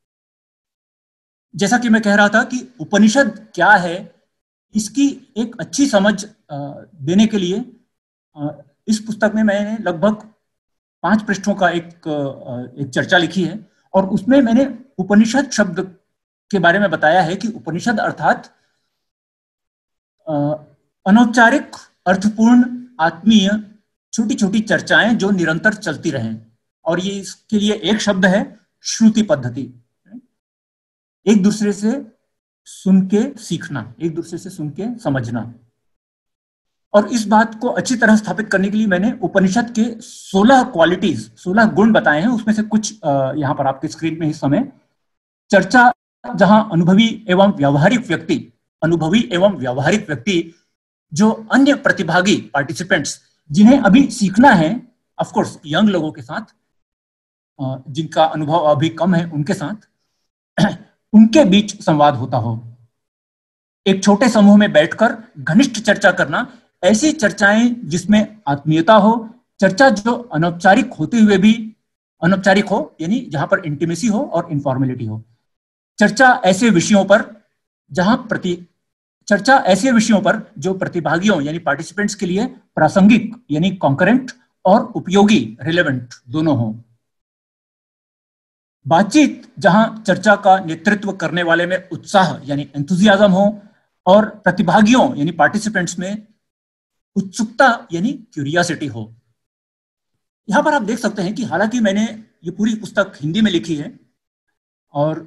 जैसा कि मैं कह रहा था कि उपनिषद क्या है, इसकी एक अच्छी समझ देने के लिए इस पुस्तक में मैंने लगभग 5 पृष्ठों का एक चर्चा लिखी है और उसमें मैंने उपनिषद शब्द के बारे में बताया है कि उपनिषद अर्थात अनौपचारिक, अर्थपूर्ण, आत्मीय छोटी छोटी चर्चाएं जो निरंतर चलती रहें। और ये इसके लिए एक शब्द है श्रुति पद्धति, एक दूसरे से सुन के सीखना, एक दूसरे से सुन के समझना। और इस बात को अच्छी तरह स्थापित करने के लिए मैंने उपनिषद के 16 क्वालिटीज, 16 गुण बताए हैं। उसमें से कुछ यहां पर आपके स्क्रीन में इस समय चर्चा, जहां अनुभवी एवं व्यावहारिक व्यक्ति जो अन्य प्रतिभागी पार्टिसिपेंट्स जिन्हें अभी सीखना है, ऑफ कोर्स यंग लोगों के साथ, जिनका अनुभव अभी कम है उनके साथ, उनके बीच संवाद होता हो। एक छोटे समूह में बैठकर घनिष्ठ चर्चा करना, ऐसी चर्चाएं जिसमें आत्मीयता हो, चर्चा जो अनौपचारिक होते हुए भी अनौपचारिक हो, यानी जहां पर इंटीमेसी हो और इनफॉर्मेलिटी हो। चर्चा ऐसे विषयों पर जो प्रतिभागियों यानी पार्टिसिपेंट्स के लिए प्रासंगिक यानी कॉन्करेंट और उपयोगी रिलेवेंट दोनों हो। बातचीत जहां चर्चा का नेतृत्व करने वाले में उत्साह यानी एंथुजियाज्म हो और प्रतिभागियों यानी पार्टिसिपेंट्स में उत्सुकता यानी क्यूरियोसिटी हो। यहां पर आप देख सकते हैं कि हालांकि मैंने ये पूरी पुस्तक हिंदी में लिखी है और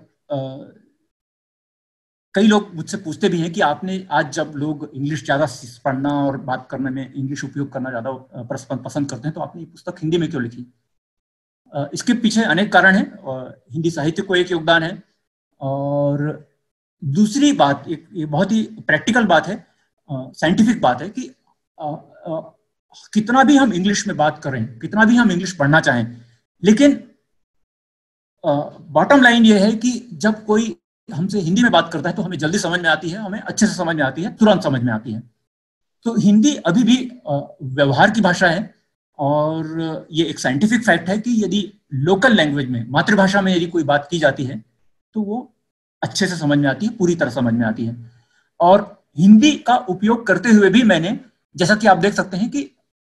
कई लोग मुझसे पूछते भी हैं कि आपने आज जब लोग इंग्लिश ज्यादा पढ़ना और बात करने में इंग्लिश उपयोग करना ज्यादा पसंद करते हैं तो आपने ये पुस्तक हिंदी में क्यों लिखी। इसके पीछे अनेक कारण हैं। हिंदी साहित्य को एक योगदान है और दूसरी बात एक बहुत ही प्रैक्टिकल बात है, साइंटिफिक बात है कि कितना भी हम इंग्लिश में बात करें, कितना भी हम इंग्लिश पढ़ना चाहें, लेकिन बॉटम लाइन ये है कि जब कोई हमसे हिंदी में बात करता है तो हमें जल्दी समझ में आती है, हमें अच्छे से समझ में आती है, तुरंत समझ में आती है। तो हिंदी अभी भी व्यवहार की भाषा है और ये एक साइंटिफिक फैक्ट है कि यदि लोकल लैंग्वेज में, मातृभाषा में यदि कोई बात की जाती है तो वो अच्छे से समझ में आती है, पूरी तरह समझ में आती है। और हिंदी का उपयोग करते हुए भी मैंने, जैसा कि आप देख सकते हैं कि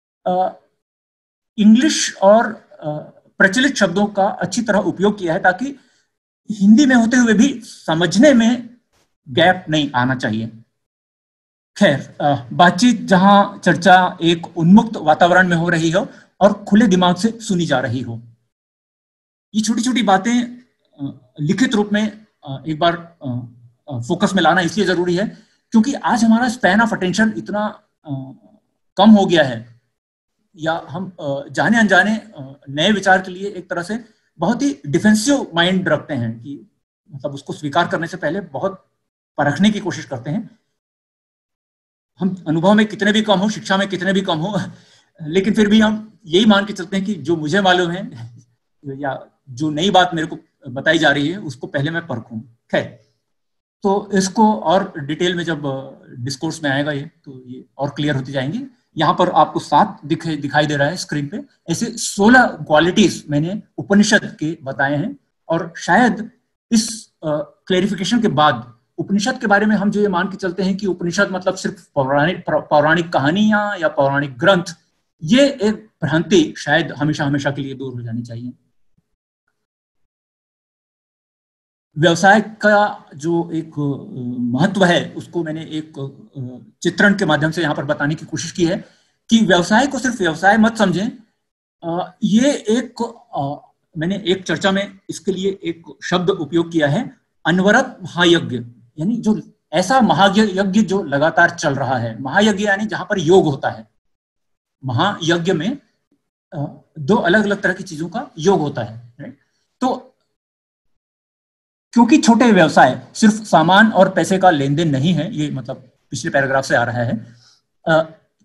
इंग्लिश और प्रचलित शब्दों का अच्छी तरह उपयोग किया है ताकि हिंदी में होते हुए भी समझने में गैप नहीं आना चाहिए। खैर, बातचीत जहां चर्चा एक उन्मुक्त वातावरण में हो रही हो और खुले दिमाग से सुनी जा रही हो। ये छोटी छोटी बातें लिखित रूप में एक बार फोकस में लाना इसलिए जरूरी है क्योंकि आज हमारा स्पैन ऑफ अटेंशन इतना कम हो गया है, या हम जाने अनजाने नए विचार के लिए एक तरह से बहुत ही डिफेंसिव माइंड रखते हैं कि मतलब उसको स्वीकार करने से पहले बहुत परखने की कोशिश करते हैं। हम अनुभव में कितने भी कम हो, शिक्षा में कितने भी कम हो, लेकिन फिर भी हम यही मान के चलते हैं कि जो मुझे मालूम है या जो नई बात मेरे को बताई जा रही है उसको पहले मैं परखूं। खैर, तो इसको और डिटेल में जब डिस्कोर्स में आएगा ये तो ये और क्लियर होती जाएंगी। यहाँ पर आपको 7 दिखाई दे रहा है स्क्रीन पे। ऐसे 16 क्वालिटीज मैंने उपनिषद के बताए हैं और शायद इस क्लेरिफिकेशन के बाद उपनिषद के बारे में हम जो ये मान के चलते हैं कि उपनिषद मतलब सिर्फ पौराणिक कहानियां या पौराणिक ग्रंथ, ये एक भ्रांति शायद हमेशा हमेशा के लिए दूर हो जानी चाहिए। व्यवसाय का जो एक महत्व है उसको मैंने एक चित्रण के माध्यम से यहाँ पर बताने की कोशिश की है कि व्यवसाय को सिर्फ व्यवसाय मत समझें। ये एक मैंने एक चर्चा में इसके लिए एक शब्द उपयोग किया है, अनवरत महायज्ञ, यानी जो ऐसा महायज्ञ जो लगातार चल रहा है। महायज्ञ यानी जहां पर योग होता है। महायज्ञ में 2 अलग अलग तरह की चीजों का योग होता है। तो क्योंकि छोटे व्यवसाय सिर्फ सामान और पैसे का लेन देन नहीं है, ये मतलब पिछले पैराग्राफ से आ रहा है।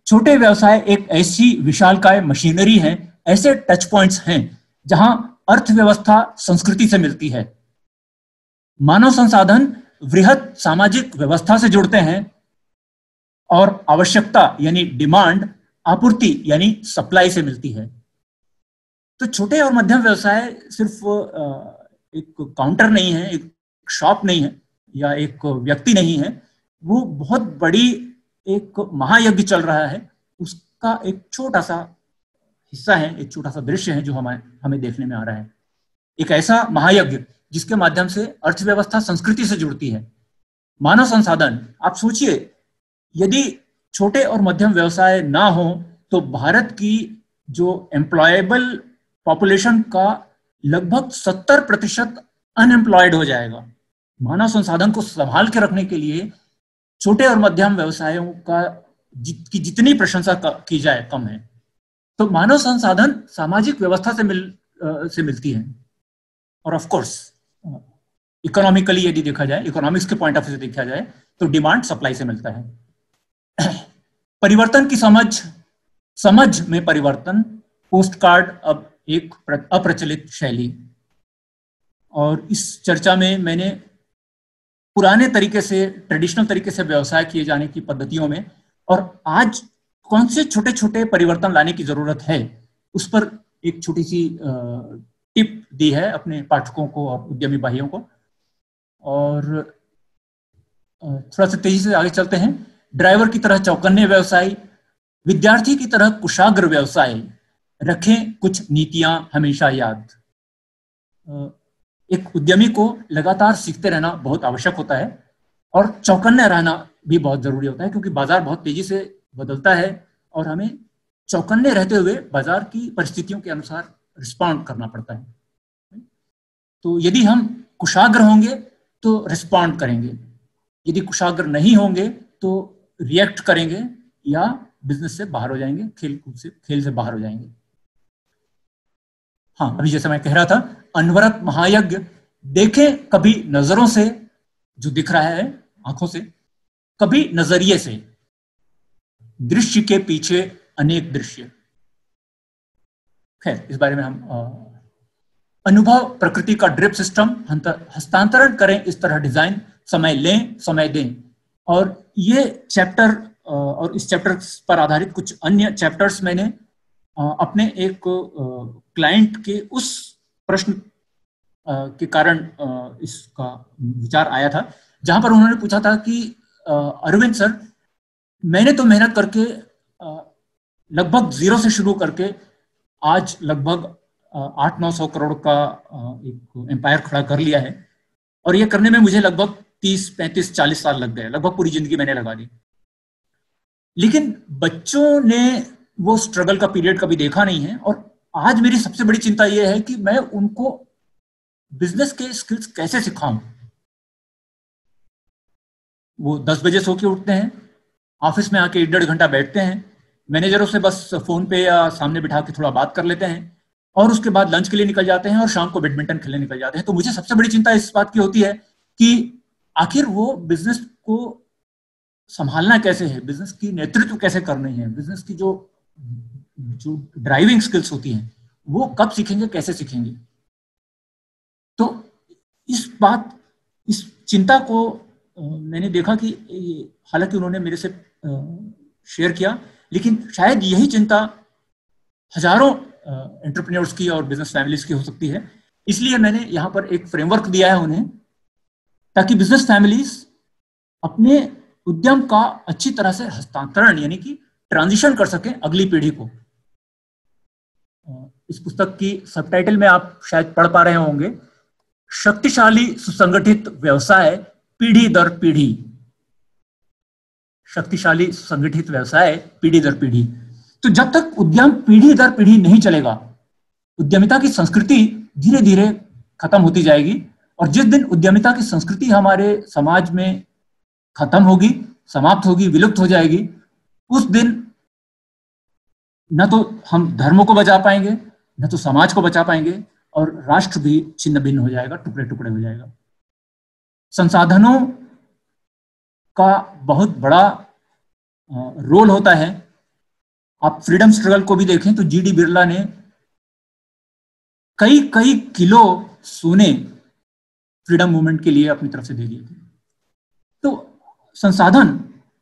छोटे व्यवसाय एक ऐसी विशालकाय मशीनरी है, ऐसे टच पॉइंट्स हैं जहां अर्थव्यवस्था संस्कृति से मिलती है, मानव संसाधन वृहद सामाजिक व्यवस्था से जुड़ते हैं, और आवश्यकता यानी डिमांड आपूर्ति यानी सप्लाई से मिलती है। तो छोटे और मध्यम व्यवसाय सिर्फ एक काउंटर नहीं है, एक शॉप नहीं है, या एक व्यक्ति नहीं है, वो बहुत बड़ी एक महायज्ञ चल रहा है, उसका एक छोटा सा हिस्सा है, एक छोटा सा दृश्य है जो हमें देखने में आ रहा है। एक ऐसा महायज्ञ जिसके माध्यम से अर्थव्यवस्था संस्कृति से जुड़ती है। मानव संसाधन, आप सोचिए, यदि छोटे और मध्यम व्यवसाय ना हो तो भारत की जो एम्प्लॉयबल पॉपुलेशन का लगभग 70% अनएम्प्लॉयड हो जाएगा। मानव संसाधन को संभाल के रखने के लिए छोटे और मध्यम व्यवसायों का की जितनी प्रशंसा की जाए कम है। तो मानव संसाधन सामाजिक व्यवस्था से मिलती है, और ऑफ कोर्स इकोनॉमिकली यदि देखा जाए, इकोनॉमिक्स के पॉइंट ऑफ व्यू से देखा जाए, तो डिमांड सप्लाई से मिलता है। परिवर्तन की समझ में परिवर्तन, पोस्ट कार्ड अब एक अप्रचलित शैली। और इस चर्चा में मैंने पुराने तरीके से, ट्रेडिशनल तरीके से व्यवसाय किए जाने की पद्धतियों में और आज कौन से छोटे छोटे परिवर्तन लाने की जरूरत है, उस पर एक छोटी सी टिप दी है अपने पाठकों को और उद्यमी भाइयों को। और थोड़ा सा तेजी से आगे चलते हैं। ड्राइवर की तरह चौकन्ने व्यवसाय, विद्यार्थी की तरह कुशाग्र व्यवसाय, रखें कुछ नीतियां हमेशा याद। एक उद्यमी को लगातार सीखते रहना बहुत आवश्यक होता है, और चौकन्ने रहना भी बहुत जरूरी होता है, क्योंकि बाजार बहुत तेजी से बदलता है और हमें चौकन्ने रहते हुए बाजार की परिस्थितियों के अनुसार रिस्पॉन्ड करना पड़ता है। तो यदि हम कुशाग्र होंगे तो रिस्पॉन्ड करेंगे, यदि कुशाग्र नहीं होंगे तो रिएक्ट करेंगे या बिजनेस से बाहर हो जाएंगे, खेल से बाहर हो जाएंगे। हाँ, अभी जैसे मैं कह रहा था, अनवरत महायज्ञ देखें कभी नजरों से, जो दिख रहा है आंखों से, कभी नजरिए से। दृश्य के पीछे अनेक दृश्य। खैर, इस बारे में हम अनुभव प्रकृति का ड्रिप सिस्टम, हस्तांतरण करें इस तरह डिजाइन, समय लें समय दें। और ये चैप्टर और इस चैप्टर पर आधारित कुछ अन्य चैप्टर्स मैंने अपने एक क्लाइंट के उस प्रश्न के कारण इसका विचार आया था, जहां पर उन्होंने पूछा था कि अरविंद सर, मैंने तो मेहनत करके लगभग 0 से शुरू करके आज लगभग 800-900 करोड़ का एक एम्पायर खड़ा कर लिया है, और ये करने में मुझे लगभग 30-35-40 साल लग गए, लगभग पूरी जिंदगी मैंने लगा दी। लेकिन बच्चों ने वो स्ट्रगल का पीरियड कभी देखा नहीं है, और आज मेरी सबसे बड़ी चिंता यह है कि मैं उनको बिजनेस के स्किल्स कैसे सिखाऊं। वो 10 बजे सो के उठते हैं, ऑफिस में आके 1-1.5 घंटा बैठते हैं, मैनेजरों से बस फोन पे या सामने बिठा के थोड़ा बात कर लेते हैं, और उसके बाद लंच के लिए निकल जाते हैं और शाम को बैडमिंटन खेलने निकल जाते हैं। तो मुझे सबसे बड़ी चिंता इस बात की होती है कि आखिर वो बिजनेस को संभालना कैसे है, बिजनेस की नेतृत्व कैसे करनी है, बिजनेस की जो ड्राइविंग स्किल्स होती हैं वो कब सीखेंगे, कैसे सीखेंगे। तो इस चिंता को मैंने देखा कि हालांकि उन्होंने मेरे से शेयर किया, लेकिन शायद यही चिंता हजारों एंटरप्रेन्योर्स की और बिजनेस फैमिलीज की हो सकती है। इसलिए मैंने यहाँ पर एक फ्रेमवर्क दिया है उन्हें, ताकि बिजनेस फैमिलीज अपने उद्यम का अच्छी तरह से हस्तांतरण यानी कि ट्रांजिशन कर सकें अगली पीढ़ी को। इस पुस्तक की सबटाइटल में आप शायद पढ़ पा रहे होंगे, शक्तिशाली सुसंगठित व्यवसाय पीढ़ी दर पीढ़ी। शक्तिशाली सुसंगठित व्यवसाय पीढ़ी दर पीढ़ी। तो जब तक उद्यम पीढ़ी दर पीढ़ी नहीं चलेगा, उद्यमिता की संस्कृति धीरे धीरे खत्म होती जाएगी, और जिस दिन उद्यमिता की संस्कृति हमारे समाज में खत्म होगी, समाप्त होगी, विलुप्त हो जाएगी, उस दिन न तो हम धर्मों को बचा पाएंगे, न तो समाज को बचा पाएंगे, और राष्ट्र भी छिन्न भिन्न हो जाएगा, टुकड़े टुकड़े हो जाएगा। संसाधनों का बहुत बड़ा रोल होता है आप फ्रीडम स्ट्रगल को भी देखें तो जीडी बिरला ने कई कई किलो सोने फ्रीडम मूवमेंट के लिए अपनी तरफ से दे दिए थे। तो संसाधन,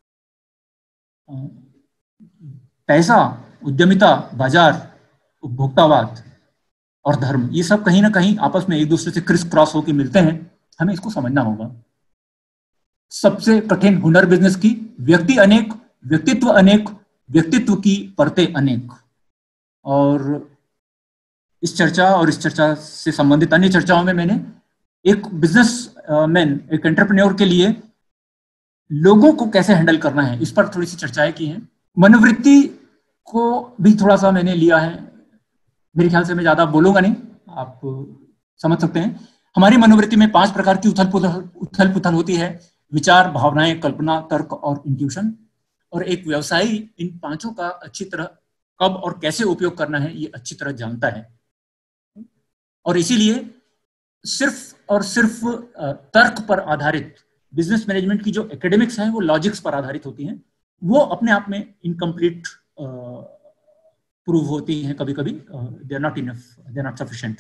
पैसा, उद्यमिता, बाजार, उपभोक्तावाद और धर्म, ये सब कहीं ना कहीं आपस में एक दूसरे से क्रिस क्रॉस होकर मिलते हैं। हमें इसको समझना होगा। सबसे कठिन हुनर बिजनेस की, व्यक्ति अनेक, व्यक्तित्व अनेक, व्यक्तित्व की परतें अनेक। और इस चर्चा और इस चर्चा से संबंधित अन्य चर्चाओं में मैंने एक बिजनेस मैन, एक एंटरप्रेन्योर के लिए लोगों को कैसे हैंडल करना है, इस पर थोड़ी सी चर्चाएं की हैं। मनोवृत्ति को भी थोड़ा सा मैंने लिया है। मेरे ख्याल से मैं ज्यादा बोलूंगा नहीं, आप समझ सकते हैं। हमारी मनोवृत्ति में 5 प्रकार की उथल पुथल होती है: विचार, भावनाएं, कल्पना, तर्क और इंट्यूशन। और एक व्यवसायी इन 5 का अच्छी तरह कब और कैसे उपयोग करना है ये अच्छी तरह जानता है। और इसीलिए सिर्फ और सिर्फ तर्क पर आधारित बिजनेस मैनेजमेंट की जो एकेडमिक्स है वो लॉजिक्स पर आधारित होती हैं, वो अपने आप में इनकम्प्लीट प्रूव होती हैं। कभी कभी they are not enough, they are not sufficient.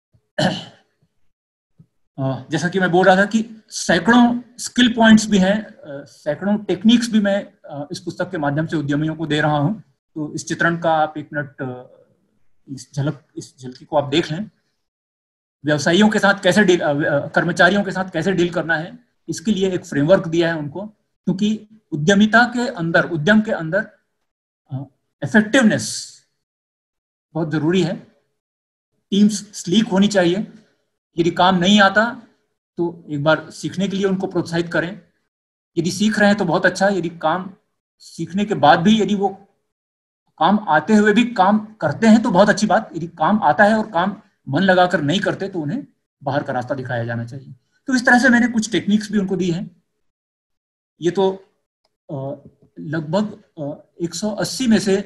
जैसा कि मैं बोल रहा था कि सैकड़ों स्किल पॉइंट्स भी हैं, सैकड़ों टेक्निक्स भी मैं इस पुस्तक के माध्यम से उद्यमियों को दे रहा हूं। तो इस चित्रण का आप 1 मिनट इस झलकी को आप देख लें। व्यवसायियों के साथ कैसे डील, कर्मचारियों के साथ कैसे डील करना है, इसके लिए एक फ्रेमवर्क दिया है उनको, क्योंकि उद्यमिता के अंदर, उद्यम के अंदर इफेक्टिवनेस बहुत जरूरी है। टीम्स स्लीक होनी चाहिए। यदि काम नहीं आता तो एक बार सीखने के लिए उनको प्रोत्साहित करें। यदि सीख रहे हैं तो बहुत अच्छा, यदि काम सीखने के बाद भी यदि वो काम आते हुए भी काम करते हैं तो बहुत अच्छी बात। यदि काम आता है और काम मन लगाकर नहीं करते तो उन्हें बाहर का रास्ता दिखाया जाना चाहिए। तो इस तरह से मैंने कुछ टेक्निक्स भी उनको दी हैं। ये तो लगभग 180 में से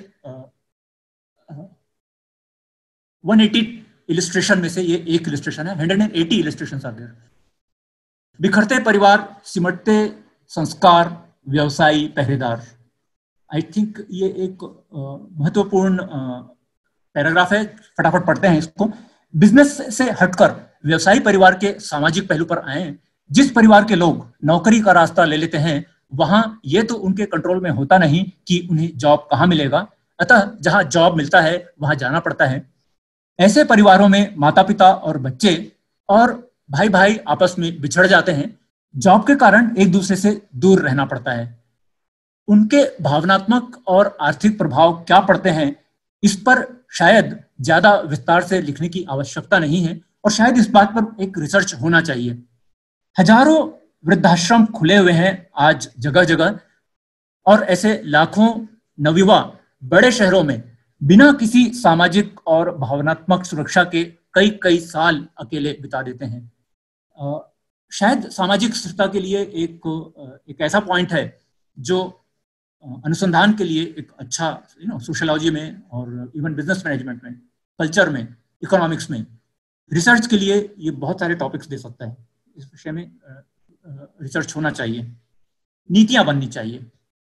180 इलिस्ट्रेशन में से ये एक इलिस्ट्रेशन है। 180 इलिस्ट्रेशन आर देयर। बिखरते परिवार, सिमटते संस्कार, व्यवसायी, पहरेदार। आई थिंक ये एक महत्वपूर्ण पैराग्राफ है, फटाफट पढ़ते हैं इसको। बिजनेस से हटकर व्यवसायी परिवार के सामाजिक पहलू पर आए। जिस परिवार के लोग नौकरी का रास्ता ले लेते हैं वहां ये तो उनके कंट्रोल में होता नहीं कि उन्हें जॉब कहां मिलेगा, अतः जहां जॉब मिलता है वहां जाना पड़ता है। ऐसे परिवारों में माता पिता और बच्चे और भाई भाई आपस में बिछड़ जाते हैं। जॉब के कारण एक दूसरे से दूर रहना पड़ता है। उनके भावनात्मक और आर्थिक प्रभाव क्या पड़ते हैं इस पर शायद ज्यादा विस्तार से लिखने की आवश्यकता नहीं है, और शायद इस बात पर एक रिसर्च होना चाहिए। हजारों वृद्धाश्रम खुले हुए हैं आज जगह जगह, और ऐसे लाखों नवयुवा बड़े शहरों में बिना किसी सामाजिक और भावनात्मक सुरक्षा के कई कई साल अकेले बिता देते हैं। शायद सामाजिक स्थिरता के लिए एक ऐसा पॉइंट है जो अनुसंधान के लिए एक अच्छा, सोशियोलॉजी में और इवन बिजनेस मैनेजमेंट में, कल्चर में, इकोनॉमिक्स में रिसर्च के लिए ये बहुत सारे टॉपिक्स दे सकता है। इस विषय में रिसर्च होना चाहिए, नीतियां बननी चाहिए।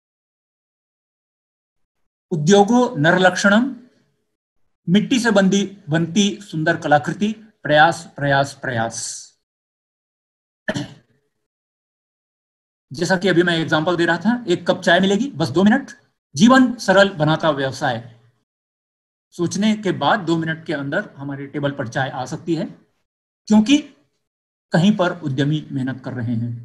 उद्योगो नरलक्षणम, मिट्टी से बनती सुंदर कलाकृति, प्रयास प्रयास प्रयास। जैसा कि अभी मैं एग्जांपल दे रहा था, 1 कप चाय मिलेगी, बस 2 मिनट। जीवन सरल बनाता व्यवसाय, सोचने के बाद 2 मिनट के अंदर हमारे टेबल पर चाय आ सकती है, क्योंकि कहीं पर उद्यमी मेहनत कर रहे हैं।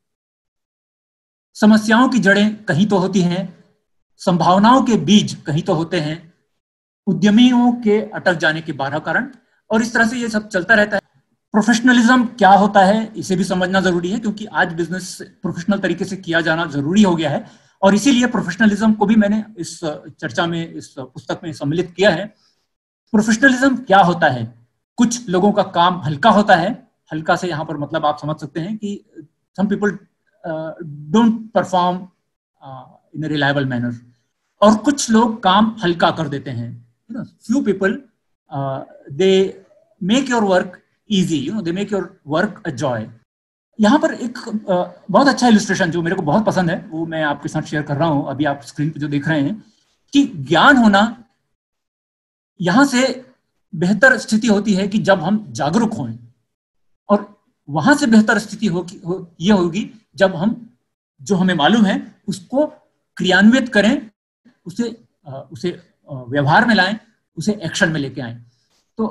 समस्याओं की जड़ें कहीं तो होती हैं, संभावनाओं के बीज कहीं तो होते हैं, उद्यमियों के अटक जाने के 12 कारण, और इस तरह से ये सब चलता रहता है। प्रोफेशनलिज्म क्या होता है इसे भी समझना जरूरी है, क्योंकि आज बिजनेस प्रोफेशनल तरीके से किया जाना जरूरी हो गया है, और इसीलिए प्रोफेशनलिज्म को भी मैंने इस चर्चा में, इस पुस्तक में सम्मिलित किया है। प्रोफेशनलिज्म क्या होता है? कुछ लोगों का काम हल्का होता है, हल्का से यहाँ पर मतलब आप समझ सकते हैं कि some people don't perform in a reliable manner, और कुछ लोग काम हल्का कर देते हैं। Few people they make your work easy, they make your work a joy। यहाँ पर एक बहुत अच्छा इलस्ट्रेशन जो मेरे को बहुत पसंद है वो मैं आपके साथ शेयर कर रहा हूँ, अभी आप स्क्रीन पे जो देख रहे हैं, कि ज्ञान होना, यहां से बेहतर स्थिति होती है कि जब हम जागरूक हों, और वहां से बेहतर स्थिति ये होगी जब हम जो हमें मालूम है उसको क्रियान्वित करें, उसे व्यवहार में लाएं, उसे एक्शन में लेके आएं। तो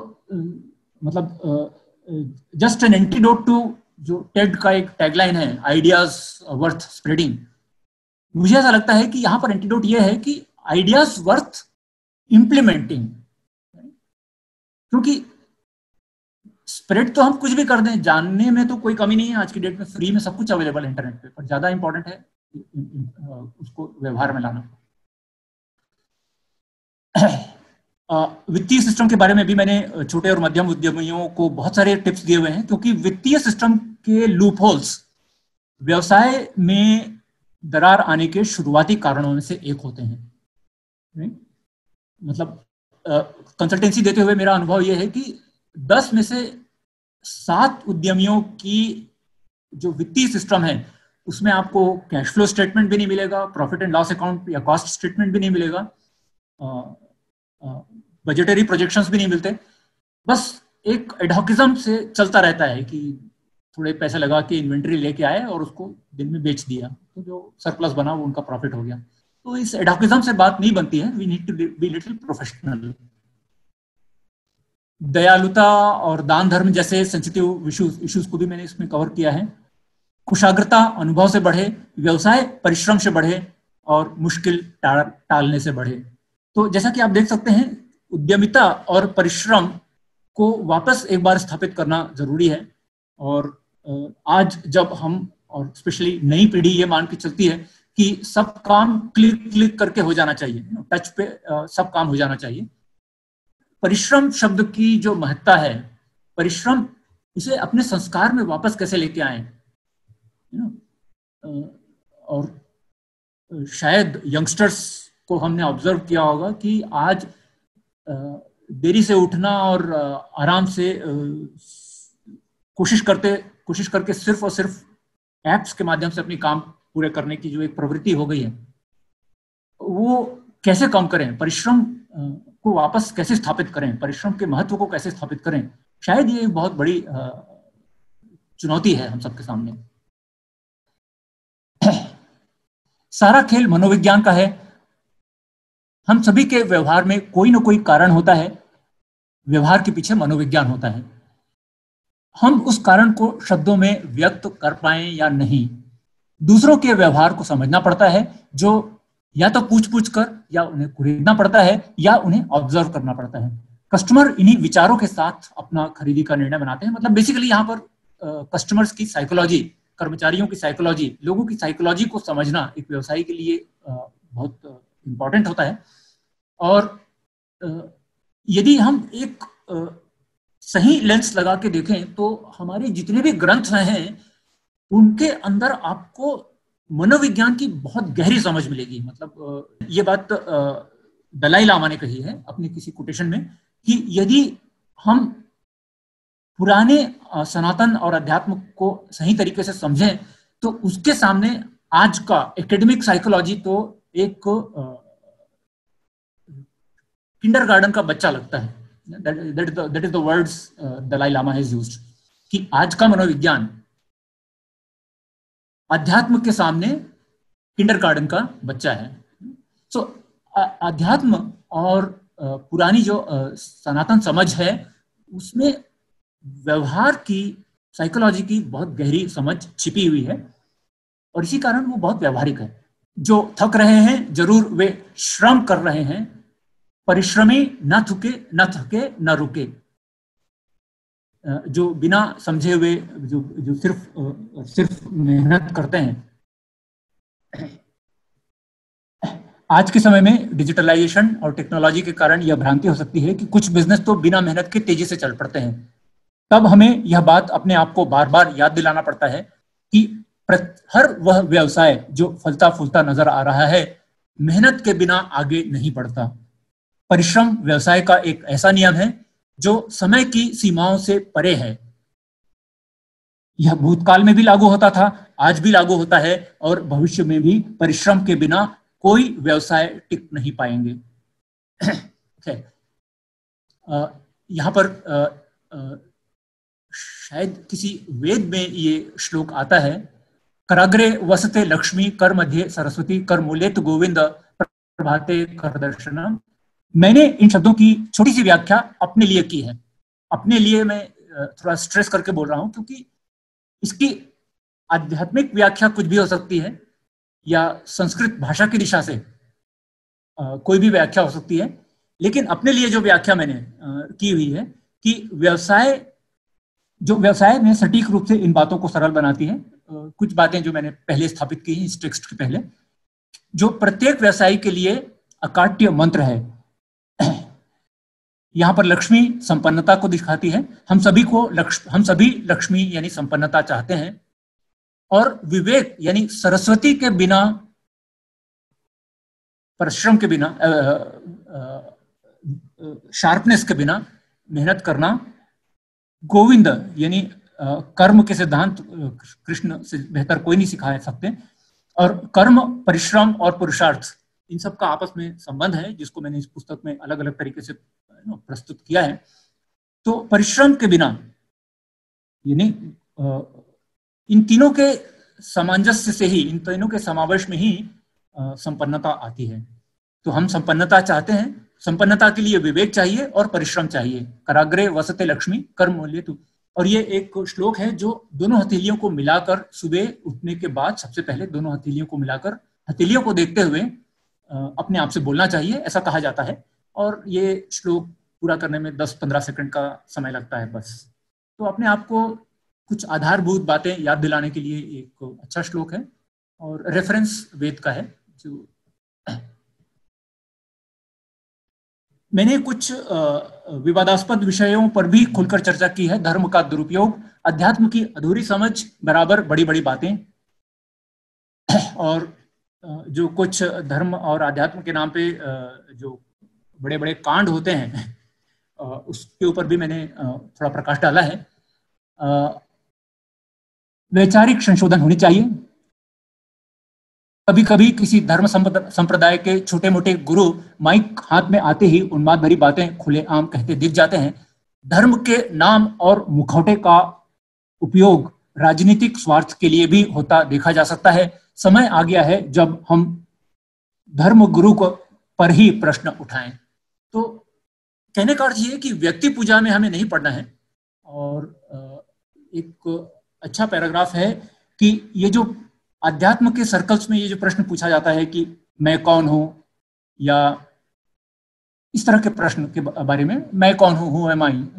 मतलब जस्ट एन एंटीडोट टू, जो टेड का एक टैगलाइन है, आइडियाज वर्थ स्प्रेडिंग, मुझे ऐसा लगता है कि यहां पर एंटीडोट ये है कि आइडियाज वर्थ इंप्लीमेंटिंग। क्योंकि स्प्रेड तो हम कुछ भी कर दें, जानने में तो कोई कमी नहीं है, आज की डेट में फ्री में सब कुछ अवेलेबल है इंटरनेट पे, पर ज्यादा इंपॉर्टेंट है उसको व्यवहार में लाना। वित्तीय सिस्टम के बारे में भी मैंने छोटे और मध्यम उद्यमियों को बहुत सारे टिप्स दिए हुए हैं, क्योंकि वित्तीय सिस्टम के लूप होल्स व्यवसाय में दरार आने के शुरुआती कारणों में से एक होते हैं। मतलब कंसल्टेंसी देते हुए मेरा अनुभव यह है कि 10 में से 7 उद्यमियों की जो वित्तीय सिस्टम है उसमें आपको कैश फ्लो स्टेटमेंट भी नहीं मिलेगा, प्रॉफिट एंड लॉस अकाउंट या कॉस्ट स्टेटमेंट भी नहीं मिलेगा, बजटरी प्रोजेक्शंस भी नहीं मिलते। बस एक एडहॉकिज्म से चलता रहता है कि थोड़े पैसे लगा के इन्वेंट्री लेके आए और उसको दिन में बेच दिया, तो जो सरप्लस बना वो उनका प्रॉफिट हो गया। तो इस एडहॉकिज्म से बात नहीं बनती है, we need to be little professional. दयालुता और दान धर्म जैसे सेंसिटिव इश्यूज को भी मैंने इसमें कवर किया है। कुशाग्रता अनुभव से बढ़े, व्यवसाय परिश्रम से बढ़े और मुश्किल टालने से बढ़े। तो जैसा कि आप देख सकते हैं, उद्यमिता और परिश्रम को वापस एक बार स्थापित करना जरूरी है। और आज जब हम, और स्पेशली नई पीढ़ी ये मान के चलती है कि सब काम क्लिक करके हो जाना चाहिए, टच पे सब काम हो जाना चाहिए। परिश्रम शब्द की जो महत्ता है, परिश्रम, इसे अपने संस्कार में वापस कैसे लेके आए। और शायद यंगस्टर्स को हमने ऑब्जर्व किया होगा कि आज देरी से उठना और आराम से कोशिश करके सिर्फ और सिर्फ एप्स के माध्यम से अपनी काम पूरे करने की जो एक प्रवृत्ति हो गई है, वो कैसे कम करें, परिश्रम को वापस कैसे स्थापित करें, परिश्रम के महत्व को कैसे स्थापित करें। शायद ये बहुत बड़ी चुनौती है हम सबके सामने। सारा खेल मनोविज्ञान का है। हम सभी के व्यवहार में कोई ना कोई कारण होता है, व्यवहार के पीछे मनोविज्ञान होता है। हम उस कारण को शब्दों में व्यक्त कर पाए या नहीं, दूसरों के व्यवहार को समझना पड़ता है, जो या तो पूछ कर, या उन्हें खरीदना पड़ता है, या उन्हें ऑब्जर्व करना पड़ता है। कस्टमर इन्हीं विचारों के साथ अपना खरीदी का निर्णय बनाते हैं। मतलब बेसिकली यहाँ पर कस्टमर्स की साइकोलॉजी, कर्मचारियों की साइकोलॉजी, लोगों की साइकोलॉजी को समझना एक व्यवसायी के लिए बहुत इंपॉर्टेंट होता है। और यदि हम एक सही लेंस लगा के देखें तो हमारे जितने भी ग्रंथ हैं उनके अंदर आपको मनोविज्ञान की बहुत गहरी समझ मिलेगी। मतलब ये बात दलाई लामा ने कही है अपने किसी कोटेशन में कि यदि हम पुराने सनातन और अध्यात्म को सही तरीके से समझें तो उसके सामने आज का एकेडमिक साइकोलॉजी तो एक किंडरगार्टन का बच्चा लगता है। That is the words Dalai Lama has used, कि आज का मनोविज्ञान अध्यात्म के सामने किंडरगार्टन का बच्चा है। सो अध्यात्म और पुरानी जो सनातन समझ है उसमें व्यवहार की, साइकोलॉजी की बहुत गहरी समझ छिपी हुई है, और इसी कारण वो बहुत व्यवहारिक है। जो थक रहे हैं जरूर वे श्रम कर रहे हैं, परिश्रमी न थके न रुके। जो बिना समझे हुए जो सिर्फ मेहनत करते हैं। आज के समय में डिजिटलाइजेशन और टेक्नोलॉजी के कारण यह भ्रांति हो सकती है कि कुछ बिजनेस तो बिना मेहनत के तेजी से चल पड़ते हैं। तब हमें यह बात अपने आप को बार बार याद दिलाना पड़ता है कि हर वह व्यवसाय जो फलता फूलता नजर आ रहा है मेहनत के बिना आगे नहीं बढ़ता। परिश्रम व्यवसाय का एक ऐसा नियम है जो समय की सीमाओं से परे है। यह भूतकाल में भी लागू होता था, आज भी लागू होता है, और भविष्य में भी परिश्रम के बिना कोई व्यवसाय टिक नहीं पाएंगे। यहाँ पर शायद किसी वेद में ये श्लोक आता है, कराग्रे वसते लक्ष्मी कर मध्य सरस्वती कर मूलेत गोविंद प्रभाते कर दर्शनम। मैंने इन शब्दों की छोटी सी व्याख्या अपने लिए की है। अपने लिए मैं थोड़ा स्ट्रेस करके बोल रहा हूं, क्योंकि इसकी आध्यात्मिक व्याख्या कुछ भी हो सकती है या संस्कृत भाषा की दिशा से कोई भी व्याख्या हो सकती है, लेकिन अपने लिए जो व्याख्या मैंने की हुई है कि व्यवसाय में सटीक रूप से इन बातों को सरल बनाती है। कुछ बातें जो मैंने पहले स्थापित की इस टेक्स्ट के पहले, जो प्रत्येक व्यवसायी के लिए अकाट्य मंत्र है। यहां पर लक्ष्मी संपन्नता को दिखाती है। हम सभी लक्ष्मी यानी संपन्नता चाहते हैं, और विवेक यानी सरस्वती के बिना, परिश्रम के बिना, शार्पनेस के बिना मेहनत करना, गोविंद यानी कर्म के सिद्धांत कृष्ण से बेहतर कोई नहीं सिखा सकते, और कर्म, परिश्रम और पुरुषार्थ, इन सब का आपस में संबंध है, जिसको मैंने इस पुस्तक में अलग अलग तरीके से प्रस्तुत किया है। तो परिश्रम के बिना यानी इन तीनों के सामंजस्य से ही, इन तीनों के समावेश में ही संपन्नता आती है। तो हम संपन्नता चाहते हैं, संपन्नता के लिए विवेक चाहिए और परिश्रम चाहिए। कराग्रे वसते लक्ष्मी कर्म मूल्य तु। और ये एक श्लोक है जो दोनों हथेलियों को मिलाकर, सुबह उठने के बाद सबसे पहले दोनों हथेलियों को मिलाकर, हथेलियों को देखते हुए अपने आप से बोलना चाहिए, ऐसा कहा जाता है। और ये श्लोक पूरा करने में 10-15 सेकंड का समय लगता है बस। तो अपने आप को कुछ आधारभूत बातें याद दिलाने के लिए एक अच्छा श्लोक है, और रेफरेंस वेद का है। जो मैंने कुछ विवादास्पद विषयों पर भी खुलकर चर्चा की है। धर्म का दुरुपयोग, अध्यात्म की अधूरी समझ, बराबर बड़ी बड़ी बातें, और जो कुछ धर्म और अध्यात्म के नाम पे जो बड़े बड़े कांड होते हैं, उसके ऊपर भी मैंने थोड़ा प्रकाश डाला है। वैचारिक संशोधन होनी चाहिए। कभी कभी किसी धर्म संप्रदाय के छोटे मोटे गुरु माइक हाथ में आते ही उन्माद भरी बातें खुलेआम कहते दिख जाते हैं। धर्म के नाम और मुखौटे का उपयोग राजनीतिक स्वार्थ के लिए भी होता देखा जा सकता है। समय आ गया है जब हम धर्म गुरु को पर ही प्रश्न उठाएं। तो कहने का अर्थ ये है कि व्यक्ति पूजा में हमें नहीं पढ़ना है। और एक अच्छा पैराग्राफ है कि ये जो अध्यात्म के सर्कल्स में ये जो प्रश्न पूछा जाता है कि मैं कौन हूं, या इस तरह के प्रश्न के बारे में, मैं कौन हूं, हु एम आई,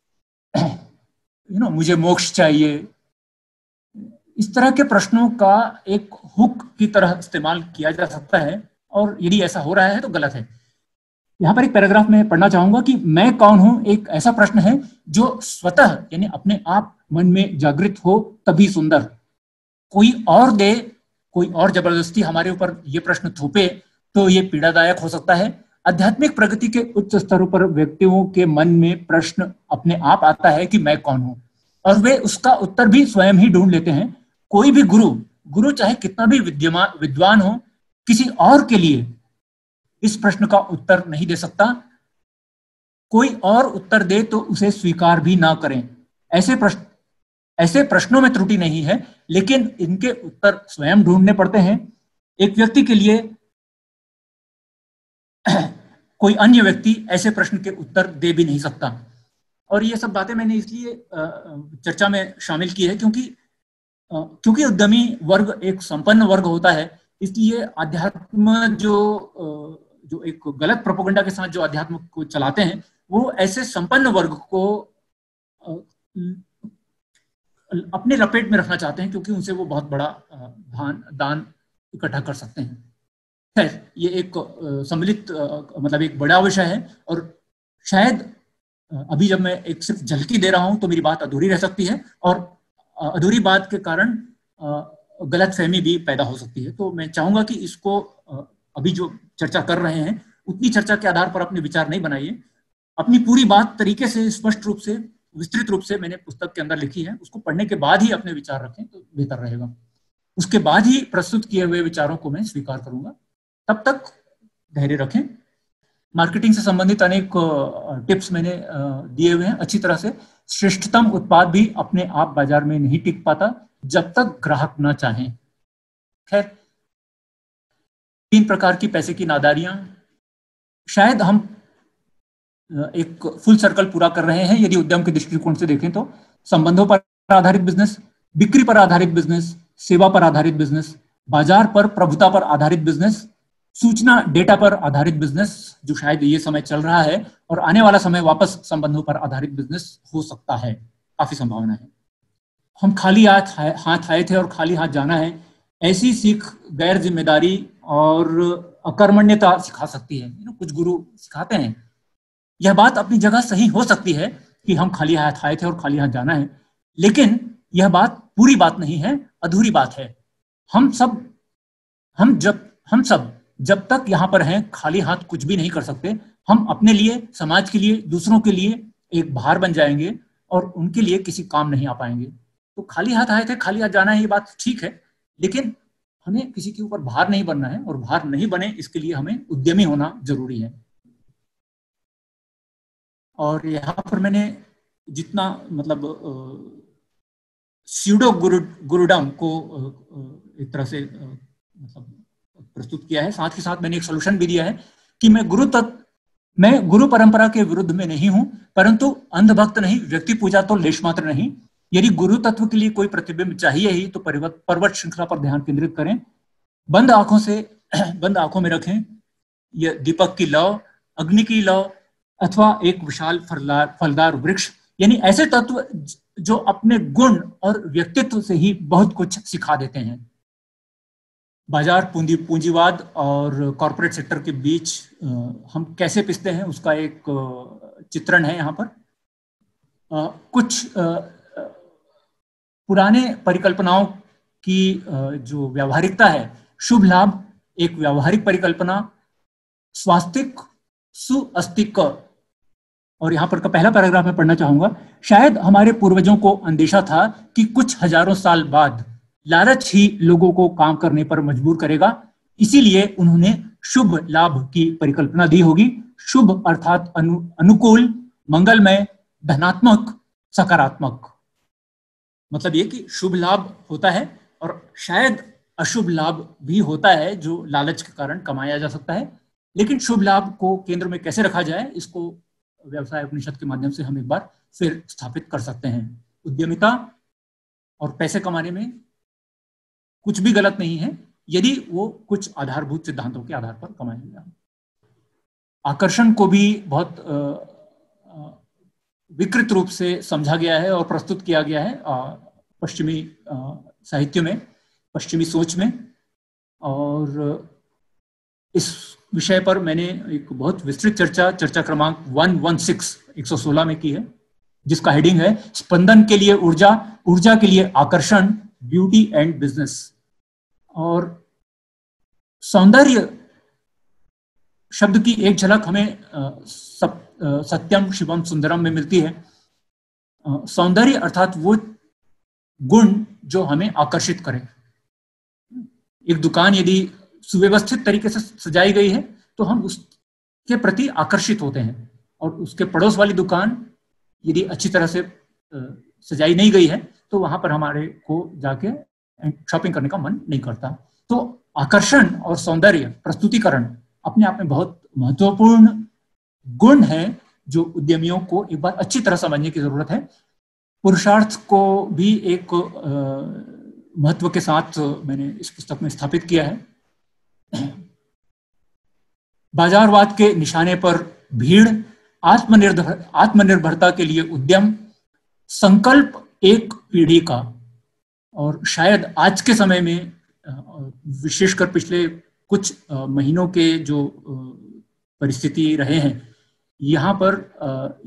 मुझे मोक्ष चाहिए, इस तरह के प्रश्नों का एक हुक की तरह इस्तेमाल किया जा सकता है, और यदि ऐसा हो रहा है तो गलत है। यहां पर एक पैराग्राफ में पढ़ना चाहूंगा कि मैं कौन हूं एक ऐसा प्रश्न है जो स्वतः यानी अपने आप मन में जागृत हो तभी सुंदर। कोई और दे, कोई और जबरदस्ती हमारे ऊपर ये प्रश्न थोपे तो ये पीड़ादायक हो सकता है। आध्यात्मिक प्रगति के उच्च स्तरों पर व्यक्तियों के मन में प्रश्न अपने आप आता है कि मैं कौन हूं, और वे उसका उत्तर भी स्वयं ही ढूंढ लेते हैं। कोई भी गुरु चाहे कितना भी विद्वान हो, किसी और के लिए इस प्रश्न का उत्तर नहीं दे सकता। कोई और उत्तर दे तो उसे स्वीकार भी ना करें। ऐसे प्रश्नों में त्रुटि नहीं है, लेकिन इनके उत्तर स्वयं ढूंढने पड़ते हैं। एक व्यक्ति के लिए कोई अन्य व्यक्ति ऐसे प्रश्न के उत्तर दे भी नहीं सकता। और ये सब बातें मैंने इसलिए चर्चा में शामिल की है क्योंकि उद्यमी वर्ग एक संपन्न वर्ग होता है। इसलिए अध्यात्म जो एक गलत प्रोपेगेंडा के साथ जो अध्यात्म को चलाते हैं, वो ऐसे संपन्न वर्ग को अपने लपेट में रखना चाहते हैं, क्योंकि उनसे वो बहुत बड़ा दान इकट्ठा कर सकते हैं। खैर, ये एक सम्मिलित मतलब एक बड़ा विषय है, और शायद अभी जब मैं एक सिर्फ झलकी दे रहा हूं तो मेरी बात अधूरी रह सकती है, और अधूरी बात के कारण गलतफहमी भी पैदा हो सकती है। तो मैं चाहूंगा कि इसको अभी जो चर्चा कर रहे हैं उतनी चर्चा के आधार पर अपने विचार नहीं बनाइए। अपनी पूरी बात तरीके से, स्पष्ट रूप से, विस्तृत रूप से मैंने पुस्तक के अंदर लिखी है, उसको पढ़ने के बाद ही अपने विचार रखें तो बेहतर रहेगा। उसके बाद ही प्रस्तुत किए हुए विचारों को मैं स्वीकार करूंगा। तब तक धैर्य रखें। मार्केटिंग से संबंधित अनेक टिप्स मैंने दिए हुए हैं अच्छी तरह से। श्रेष्ठतम उत्पाद भी अपने आप बाजार में नहीं टिक पाता जब तक ग्राहक न चाहें। खैर, 3 प्रकार की पैसे की नादारियां, शायद हम एक फुल सर्कल पूरा कर रहे हैं यदि उद्यम के दृष्टिकोण से देखें तो। संबंधों पर आधारित बिजनेस, बिक्री पर आधारित बिजनेस, सेवा पर आधारित बिजनेस, बाजार पर प्रभुता पर आधारित बिजनेस, सूचना डेटा पर आधारित बिजनेस, जो शायद ये समय चल रहा है, और आने वाला समय वापस संबंधों पर आधारित बिजनेस हो सकता है। काफी संभावना है। हम खाली हाथ आए थे और खाली हाथ जाना है, ऐसी सीख गैर जिम्मेदारी और अकर्मण्यता सिखा सकती है। कुछ गुरु सिखाते हैं। यह बात अपनी जगह सही हो सकती है कि हम खाली हाथ आए थे और खाली हाथ जाना है, लेकिन यह बात पूरी बात नहीं है, अधूरी बात है। हम सब जब तक यहां पर हैं खाली हाथ कुछ भी नहीं कर सकते। हम अपने लिए, समाज के लिए, दूसरों के लिए एक भार बन जाएंगे और उनके लिए किसी काम नहीं आ पाएंगे। तो खाली हाथ आए थे खाली हाथ जाना है, ये बात ठीक है, लेकिन हमें किसी के ऊपर भार नहीं बनना है, और भार नहीं बने इसके लिए हमें उद्यमी होना जरूरी है। और यहाँ पर मैंने जितना मतलब स्यूडो गुरुडम को एक तरह से मतलब प्रस्तुत किया है, साथ ही साथ मैंने एक सोल्यूशन भी दिया है कि मैं गुरु परंपरा के विरुद्ध में नहीं हूं, परंतु अंधभक्त नहीं, व्यक्ति पूजा तो लेश मात्र नहीं। यदि गुरु तत्व के लिए कोई प्रतिबिंब चाहिए ही तो पर्वत श्रृंखला पर ध्यान केंद्रित करें, बंद आंखों में रखें यह दीपक की लौ, अग्नि की लौ, अथवा एक विशाल फलदार वृक्ष, यानी ऐसे तत्व जो अपने गुण और व्यक्तित्व से ही बहुत कुछ सिखा देते हैं। बाजार पूंजीवाद और कॉरपोरेट सेक्टर के बीच हम कैसे पिसते हैं उसका एक चित्रण है यहाँ पर। कुछ पुराने परिकल्पनाओं की जो व्यावहारिकता है, शुभ लाभ एक व्यावहारिक परिकल्पना, स्वास्तिक सुअस्तिक, और यहां पर का पहला पैराग्राफ मैं पढ़ना चाहूंगा। शायद हमारे पूर्वजों को अंदेशा था कि कुछ हजारों साल बाद लालच ही लोगों को काम करने पर मजबूर करेगा, इसीलिए उन्होंने शुभ लाभ की परिकल्पना दी होगी। शुभ अर्थात अनुकूल, मंगलमय, धनात्मक, सकारात्मक। मतलब ये कि शुभ लाभ होता है और शायद अशुभ लाभ भी होता है जो लालच के कारण कमाया जा सकता है, लेकिन शुभ लाभ को केंद्र में कैसे रखा जाए इसको व्यवसाय उपनिषद के माध्यम से हम एक बार फिर स्थापित कर सकते हैं। उद्यमिता और पैसे कमाने में कुछ भी गलत नहीं है यदि वो कुछ आधारभूत सिद्धांतों के आधार पर कमाया जाए। आकर्षण को भी बहुत विकृत रूप से समझा गया है और प्रस्तुत किया गया है पश्चिमी साहित्य में, पश्चिमी सोच में, और इस विषय पर मैंने एक बहुत विस्तृत चर्चा क्रमांक 116 में की है, जिसका हेडिंग है स्पंदन के लिए ऊर्जा, ऊर्जा के लिए आकर्षण, ब्यूटी एंड बिजनेस। और सौंदर्य शब्द की एक झलक हमें सत्यम शिवम सुंदरम में मिलती है। सौंदर्य अर्थात वो गुण जो हमें आकर्षित करे। एक दुकान यदि सुव्यवस्थित तरीके से सजाई गई है तो हम उसके प्रति आकर्षित होते हैं, और उसके पड़ोस वाली दुकान यदि अच्छी तरह से सजाई नहीं गई है तो वहां पर हमारे को जाके शॉपिंग करने का मन नहीं करता। तो आकर्षण और सौंदर्य प्रस्तुतिकरण अपने आप में बहुत महत्वपूर्ण गुण है जो उद्यमियों को एक बार अच्छी तरह समझने की जरूरत है। पुरुषार्थ को भी एक महत्व के साथ मैंने इस पुस्तक में स्थापित किया है। बाजारवाद के निशाने पर भीड़, आत्मनिर्भरता के लिए उद्यम, संकल्प एक पीढ़ी का। और शायद आज के समय में विशेषकर पिछले कुछ महीनों के जो परिस्थिति रहे हैं, यहाँ पर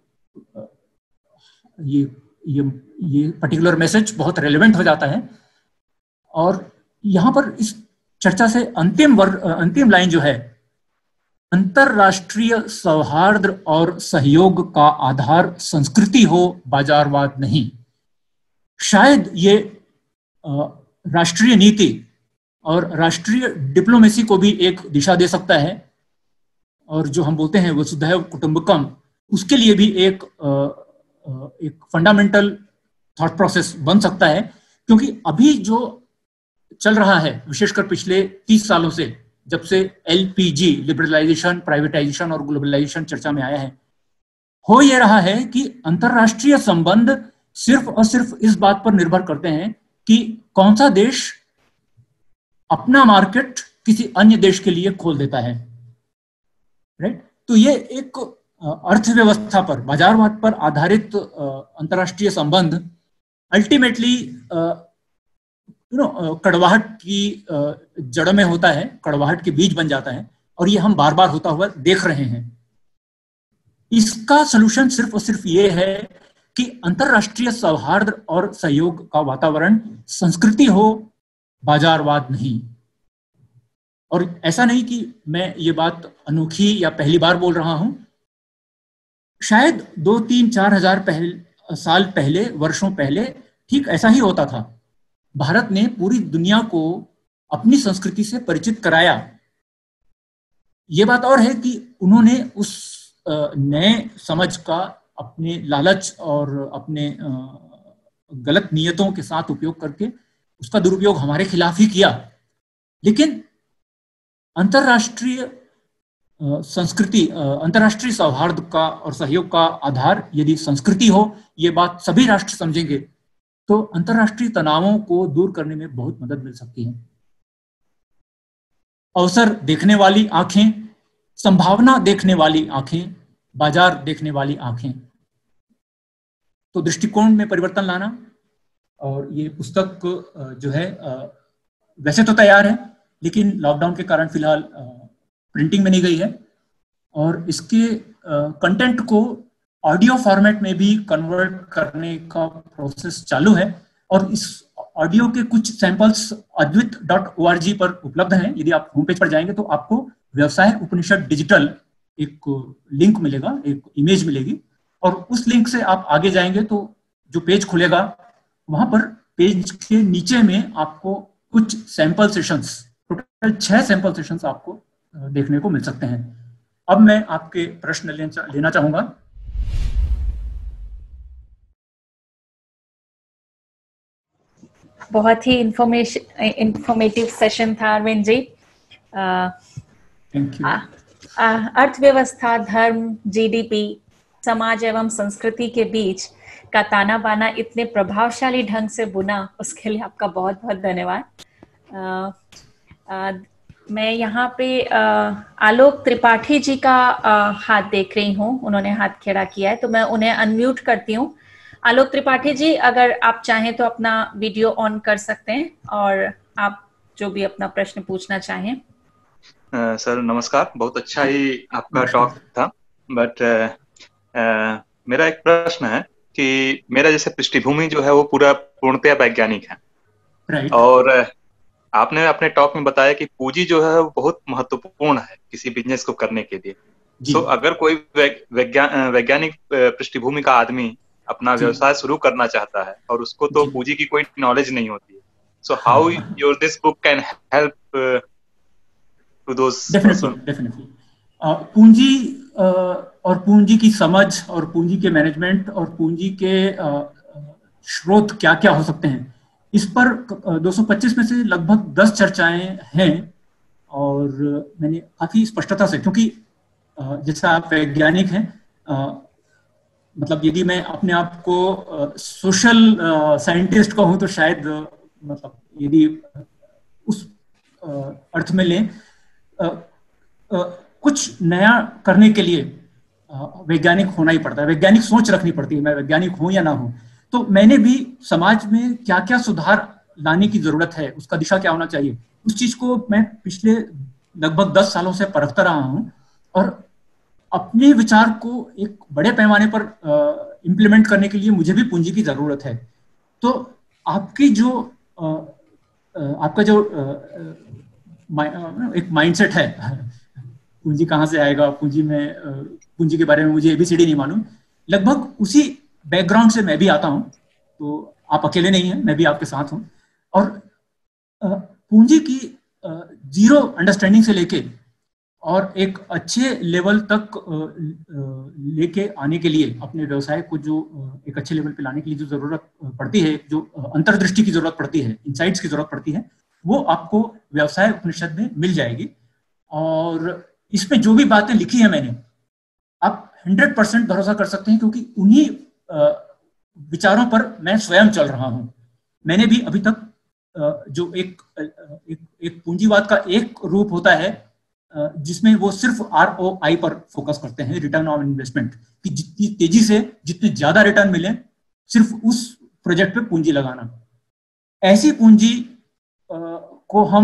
ये पर्टिकुलर मैसेज बहुत रेलेवेंट हो जाता है। और यहाँ पर इस चर्चा से अंतिम लाइन जो है, अंतरराष्ट्रीय सौहार्द और सहयोग का आधार संस्कृति हो, बाजारवाद नहीं। शायद ये राष्ट्रीय नीति और राष्ट्रीय डिप्लोमेसी को भी एक दिशा दे सकता है, और जो हम बोलते हैं वसुधैव कुटुंबकम, उसके लिए भी एक फंडामेंटल थॉट प्रोसेस बन सकता है। क्योंकि अभी जो चल रहा है, विशेषकर पिछले 30 सालों से, जब से LPG, लिबरलाइजेशन, प्राइवेटाइजेशन और ग्लोबलाइजेशन चर्चा में आया है, हो यह रहा है कि अंतरराष्ट्रीय संबंध सिर्फ और सिर्फ इस बात पर निर्भर करते हैं कि कौन सा देश अपना मार्केट किसी अन्य देश के लिए खोल देता है, राइट। तो ये एक अर्थव्यवस्था पर, बाजारवाद पर आधारित अंतरराष्ट्रीय संबंध अल्टीमेटली कड़वाहट की जड़ में होता है, कड़वाहट के बीज बन जाता है, और ये हम बार बार होता हुआ देख रहे हैं। इसका सलूशन सिर्फ और सिर्फ ये है कि अंतरराष्ट्रीय सौहार्द और सहयोग का वातावरण संस्कृति हो, बाजारवाद नहीं। और ऐसा नहीं कि मैं ये बात अनोखी या पहली बार बोल रहा हूं, शायद 2, 3, 4 हजार साल पहले, वर्षों पहले ठीक ऐसा ही होता था। भारत ने पूरी दुनिया को अपनी संस्कृति से परिचित कराया। ये बात और है कि उन्होंने उस नए समझ का अपने लालच और अपने गलत नियतों के साथ उपयोग करके उसका दुरुपयोग हमारे खिलाफ ही किया। लेकिन अंतरराष्ट्रीय संस्कृति, अंतरराष्ट्रीय सौहार्द का और सहयोग का आधार यदि संस्कृति हो, ये बात सभी राष्ट्र समझेंगे, तो अंतरराष्ट्रीय तनावों को दूर करने में बहुत मदद मिल सकती है। अवसर देखने वाली आंखें, संभावना देखने वाली आंखें, बाजार देखने वाली आंखें, तो दृष्टिकोण में परिवर्तन लाना। और ये पुस्तक जो है वैसे तो तैयार है, लेकिन लॉकडाउन के कारण फिलहाल प्रिंटिंग में नहीं गई है, और इसके कंटेंट को ऑडियो फॉर्मेट में भी कन्वर्ट करने का प्रोसेस चालू है। और इस ऑडियो के कुछ सैंपल्स advait.org पर उपलब्ध हैं। यदि आप होम पेज पर जाएंगे तो आपको व्यवसाय उपनिषद डिजिटल एक लिंक मिलेगा, एक इमेज मिलेगी, और उस लिंक से आप आगे जाएंगे तो जो पेज खुलेगा, वहां पर पेज के नीचे में आपको कुछ sample sessions, total 6 sample sessions आपको देखने को मिल सकते हैं। अब मैं आपके प्रश्न लेना चाहूंगा। बहुत ही इंफॉर्मेटिव सेशन था अरविंद जी। Thank you. अर्थव्यवस्था, धर्म, जीडीपी, समाज एवं संस्कृति के बीच का ताना बाना इतने प्रभावशाली ढंग से बुना, उसके लिए आपका बहुत बहुत धन्यवाद। मैं यहाँ पे आलोक त्रिपाठी जी का हाथ देख रही हूँ, उन्होंने हाथ खड़ा किया है, तो मैं उन्हें अनम्यूट करती हूँ। आलोक त्रिपाठी जी, अगर आप चाहें तो अपना वीडियो ऑन कर सकते हैं और आप जो भी अपना प्रश्न पूछना चाहें। सर नमस्कार, बहुत अच्छा ही आपका टॉक था, बट मेरा एक प्रश्न है कि मेरा जैसे पृष्ठभूमि जो है वो पूरा पूर्णतया वैज्ञानिक है। right. और आपने अपने टॉक में बताया कि पूंजी जो है वो बहुत महत्वपूर्ण है किसी बिजनेस को करने के लिए। तो अगर कोई वैज्ञानिक पृष्ठभूमि का आदमी अपना व्यवसाय शुरू करना चाहता है और उसको तो पूंजी की कोई नॉलेज नहीं होती है, so how your this book can help to those? Definitely पूंजी और पूंजी की समझ और पूंजी के मैनेजमेंट और पूंजी के स्रोत क्या क्या हो सकते हैं, इस पर 225 में से लगभग 10 चर्चाएं हैं। और मैंने काफी स्पष्टता से, क्योंकि जैसा आप वैज्ञानिक हैं, मतलब यदि मैं अपने आप को सोशल साइंटिस्ट कहूं तो शायद मतलब यदि उस अर्थ में लें, कुछ नया करने के लिए वैज्ञानिक होना ही पड़ता है, वैज्ञानिक सोच रखनी पड़ती है, मैं वैज्ञानिक हूं या ना हूं। तो मैंने भी समाज में क्या क्या सुधार लाने की जरूरत है, उसका दिशा क्या होना चाहिए, उस चीज को मैं पिछले लगभग 10 सालों से परखता रहा हूं। और अपने विचार को एक बड़े पैमाने पर इम्प्लीमेंट करने के लिए मुझे भी पूंजी की जरूरत है। तो आपकी जो आपका जो एक माइंडसेट है, पूंजी कहाँ से आएगा, पूंजी के बारे में मुझे ABCD नहीं मालूम, लगभग उसी बैकग्राउंड से मैं भी आता हूँ। तो आप अकेले नहीं हैं, मैं भी आपके साथ हूँ। और पूंजी की जीरो अंडरस्टैंडिंग से लेके और एक अच्छे लेवल तक लेके आने के लिए अपने व्यवसाय को जो एक अच्छे लेवल पे लाने के लिए जो जरूरत पड़ती है, जो अंतर्दृष्टि की जरूरत पड़ती है, इंसाइट्स की जरूरत पड़ती है, वो आपको व्यवसाय उपनिषद में मिल जाएगी। और इसमें जो भी बातें लिखी है मैंने, आप 100% भरोसा कर सकते हैं, क्योंकि उन्हीं विचारों पर मैं स्वयं चल रहा हूं। मैंने भी अभी तक जो एक पूंजीवाद का एक रूप होता है जिसमें वो सिर्फ ROI पर फोकस करते हैं, रिटर्न ऑन इन्वेस्टमेंट, कि जितनी तेजी से जितने ज्यादा रिटर्न मिले सिर्फ उस प्रोजेक्ट पे पूंजी लगाना। ऐसी पूंजी को हम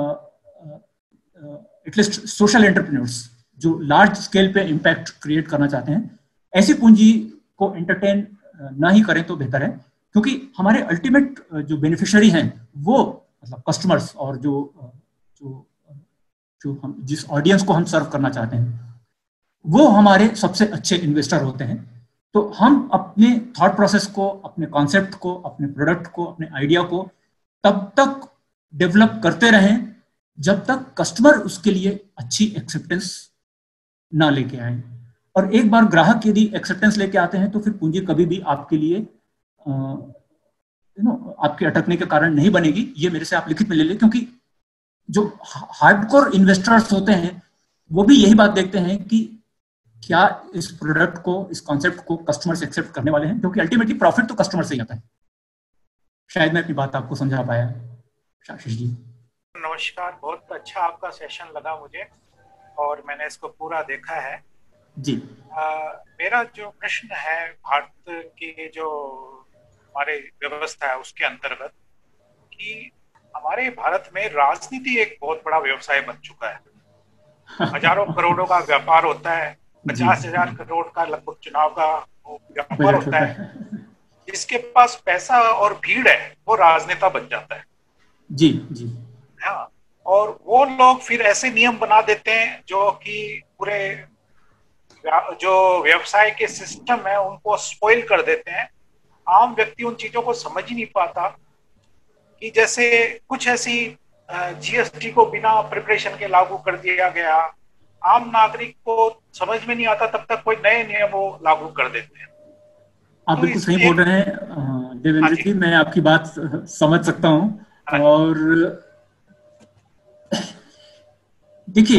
एटलीस्ट सोशल एंटरप्रेन्योर्स जो लार्ज स्केल पे इम्पैक्ट क्रिएट करना चाहते हैं, ऐसी पूंजी को एंटरटेन ना ही करें तो बेहतर है, क्योंकि हमारे अल्टीमेट जो बेनिफिशियरी हैं वो मतलब कस्टमर्स और जो हम जिस ऑडियंस को हम सर्व करना चाहते हैं वो हमारे सबसे अच्छे इन्वेस्टर होते हैं। तो हम अपने थॉट प्रोसेस को, अपने कॉन्सेप्ट को, अपने प्रोडक्ट को, अपने आइडिया को तब तक डेवलप करते रहें जब तक कस्टमर उसके लिए अच्छी एक्सेप्टेंस ना लेके आए। और एक बार ग्राहक यदि एक्सेप्टेंस लेके आते हैं तो फिर पूंजी कभी भी आपके लिए आपके अटकने के कारण नहीं बनेगी। ये मेरे से आप लिखित में ले लें, क्योंकि जो हार्डकोर इन्वेस्टर्स होते हैं वो भी यही बात देखते हैं कि क्या इस प्रोडक्ट को, इस कॉन्सेप्ट को कस्टमर्स एक्सेप्ट करने वाले हैं, क्योंकि अल्टीमेटली प्रॉफिट तो कस्टमर से ही आता है। शायद मैं अपनी बात आपको समझा पाया आशीष जी। नमस्कार, बहुत अच्छा आपका सेशन लगा मुझे और मैंने इसको पूरा देखा है जी। मेरा जो प्रश्न है भारत की जो हमारे व्यवस्था है उसके अंतर्गत, कि हमारे भारत में राजनीति एक बहुत बड़ा व्यवसाय बन चुका है। हजारों करोड़ों का व्यापार होता है, 50,000 करोड़ का लगभग चुनाव का व्यापार होता है। जिसके पास पैसा और भीड़ है वो राजनेता बन जाता है। जी जी हाँ, और वो लोग फिर ऐसे नियम बना देते हैं जो कि पूरे जो व्यवसाय के सिस्टम है उनको स्पॉइल कर देते हैं। आम व्यक्ति उन चीजों को समझ ही नहीं पाता, कि जैसे कुछ ऐसी GST को बिना प्रिपरेशन के लागू कर दिया गया, आम नागरिक को समझ में नहीं आता, तब तक कोई नए नियम वो लागू कर देते हैं। आप बिल्कुल सही बोल रहे हैं देवेंद्र जी, मैं आपकी बात समझ सकता हूं। और देखिए,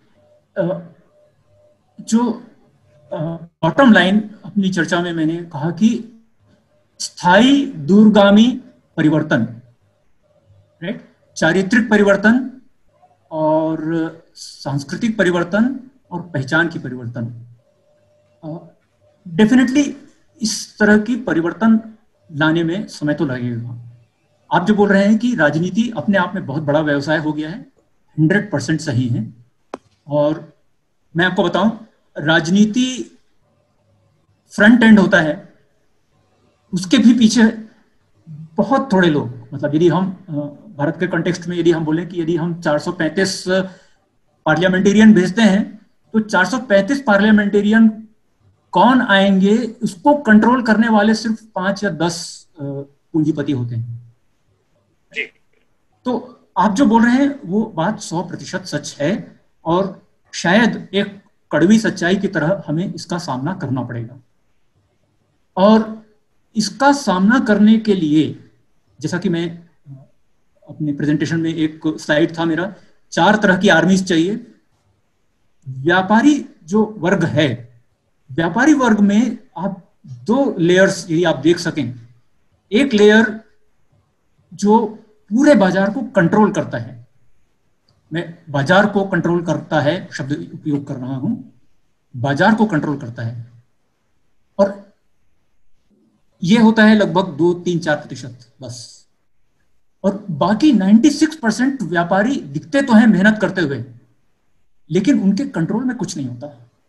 जो बॉटम लाइन अपनी चर्चा में मैंने कहा कि स्थायी दूरगामी परिवर्तन, राइट, चारित्रिक परिवर्तन और सांस्कृतिक परिवर्तन और पहचान की परिवर्तन, डेफिनेटली इस तरह की परिवर्तन लाने में समय तो लगेगा। आप जो बोल रहे हैं कि राजनीति अपने आप में बहुत बड़ा व्यवसाय हो गया है, 100% सही है। और मैं आपको बताऊं, राजनीति फ्रंट एंड होता है, उसके भी पीछे बहुत थोड़े लोग, मतलब यदि हम भारत के कॉन्टेक्स्ट में यदि हम बोलें कि यदि हम 435 पार्लियामेंटेरियन भेजते हैं तो 435 पार्लियामेंटेरियन कौन आएंगे उसको कंट्रोल करने वाले सिर्फ 5 या 10 पूंजीपति होते हैं। जी। तो आप जो बोल रहे हैं वो बात 100% सच है, और शायद एक कड़वी सच्चाई की तरह हमें इसका सामना करना पड़ेगा। और इसका सामना करने के लिए, जैसा कि मैं अपने प्रेजेंटेशन में एक स्लाइड था मेरा, 4 तरह की आर्मीज चाहिए। व्यापारी जो वर्ग है, व्यापारी वर्ग में आप 2 लेयर्स यदि आप देख सकें, एक लेयर जो पूरे बाजार को कंट्रोल करता है, मैं बाजार को कंट्रोल करता है शब्द उपयोग कर रहा हूं, बाजार को कंट्रोल करता है, और यह होता है लगभग 2-3-4% बस। और बाकी 96% व्यापारी दिखते तो हैं मेहनत करते हुए, लेकिन उनके कंट्रोल में कुछ नहीं होता।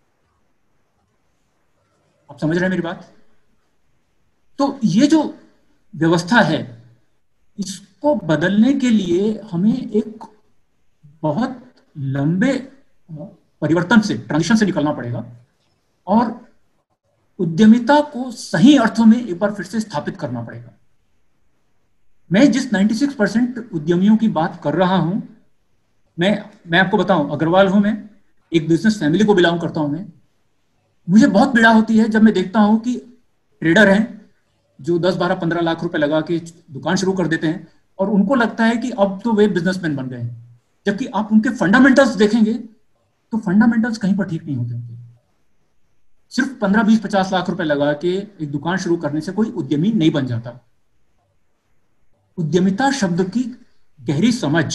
आप समझ रहे हैं मेरी बात? तो ये जो व्यवस्था है, इसको बदलने के लिए हमें एक बहुत लंबे परिवर्तन से, ट्रांजिशन से निकलना पड़ेगा, और उद्यमिता को सही अर्थों में एक बार फिर से स्थापित करना पड़ेगा। मैं जिस 96% उद्यमियों की बात कर रहा हूं, मैं आपको बताऊं, अग्रवाल हूं मैं, एक बिजनेस फैमिली को बिलोंग करता हूं मैं। मुझे बहुत पीड़ा होती है जब मैं देखता हूं कि ट्रेडर हैं जो 10, 12, 15 लाख रुपए लगा के दुकान शुरू कर देते हैं और उनको लगता है कि अब तो वे बिजनेसमैन बन गए हैं, जबकि आप उनके फंडामेंटल्स देखेंगे तो फंडामेंटल्स कहीं पर ठीक नहीं होते उनके। सिर्फ 15, 20, 50 लाख रुपए लगा के एक दुकान शुरू करने से कोई उद्यमी नहीं बन जाता। उद्यमिता शब्द की गहरी समझ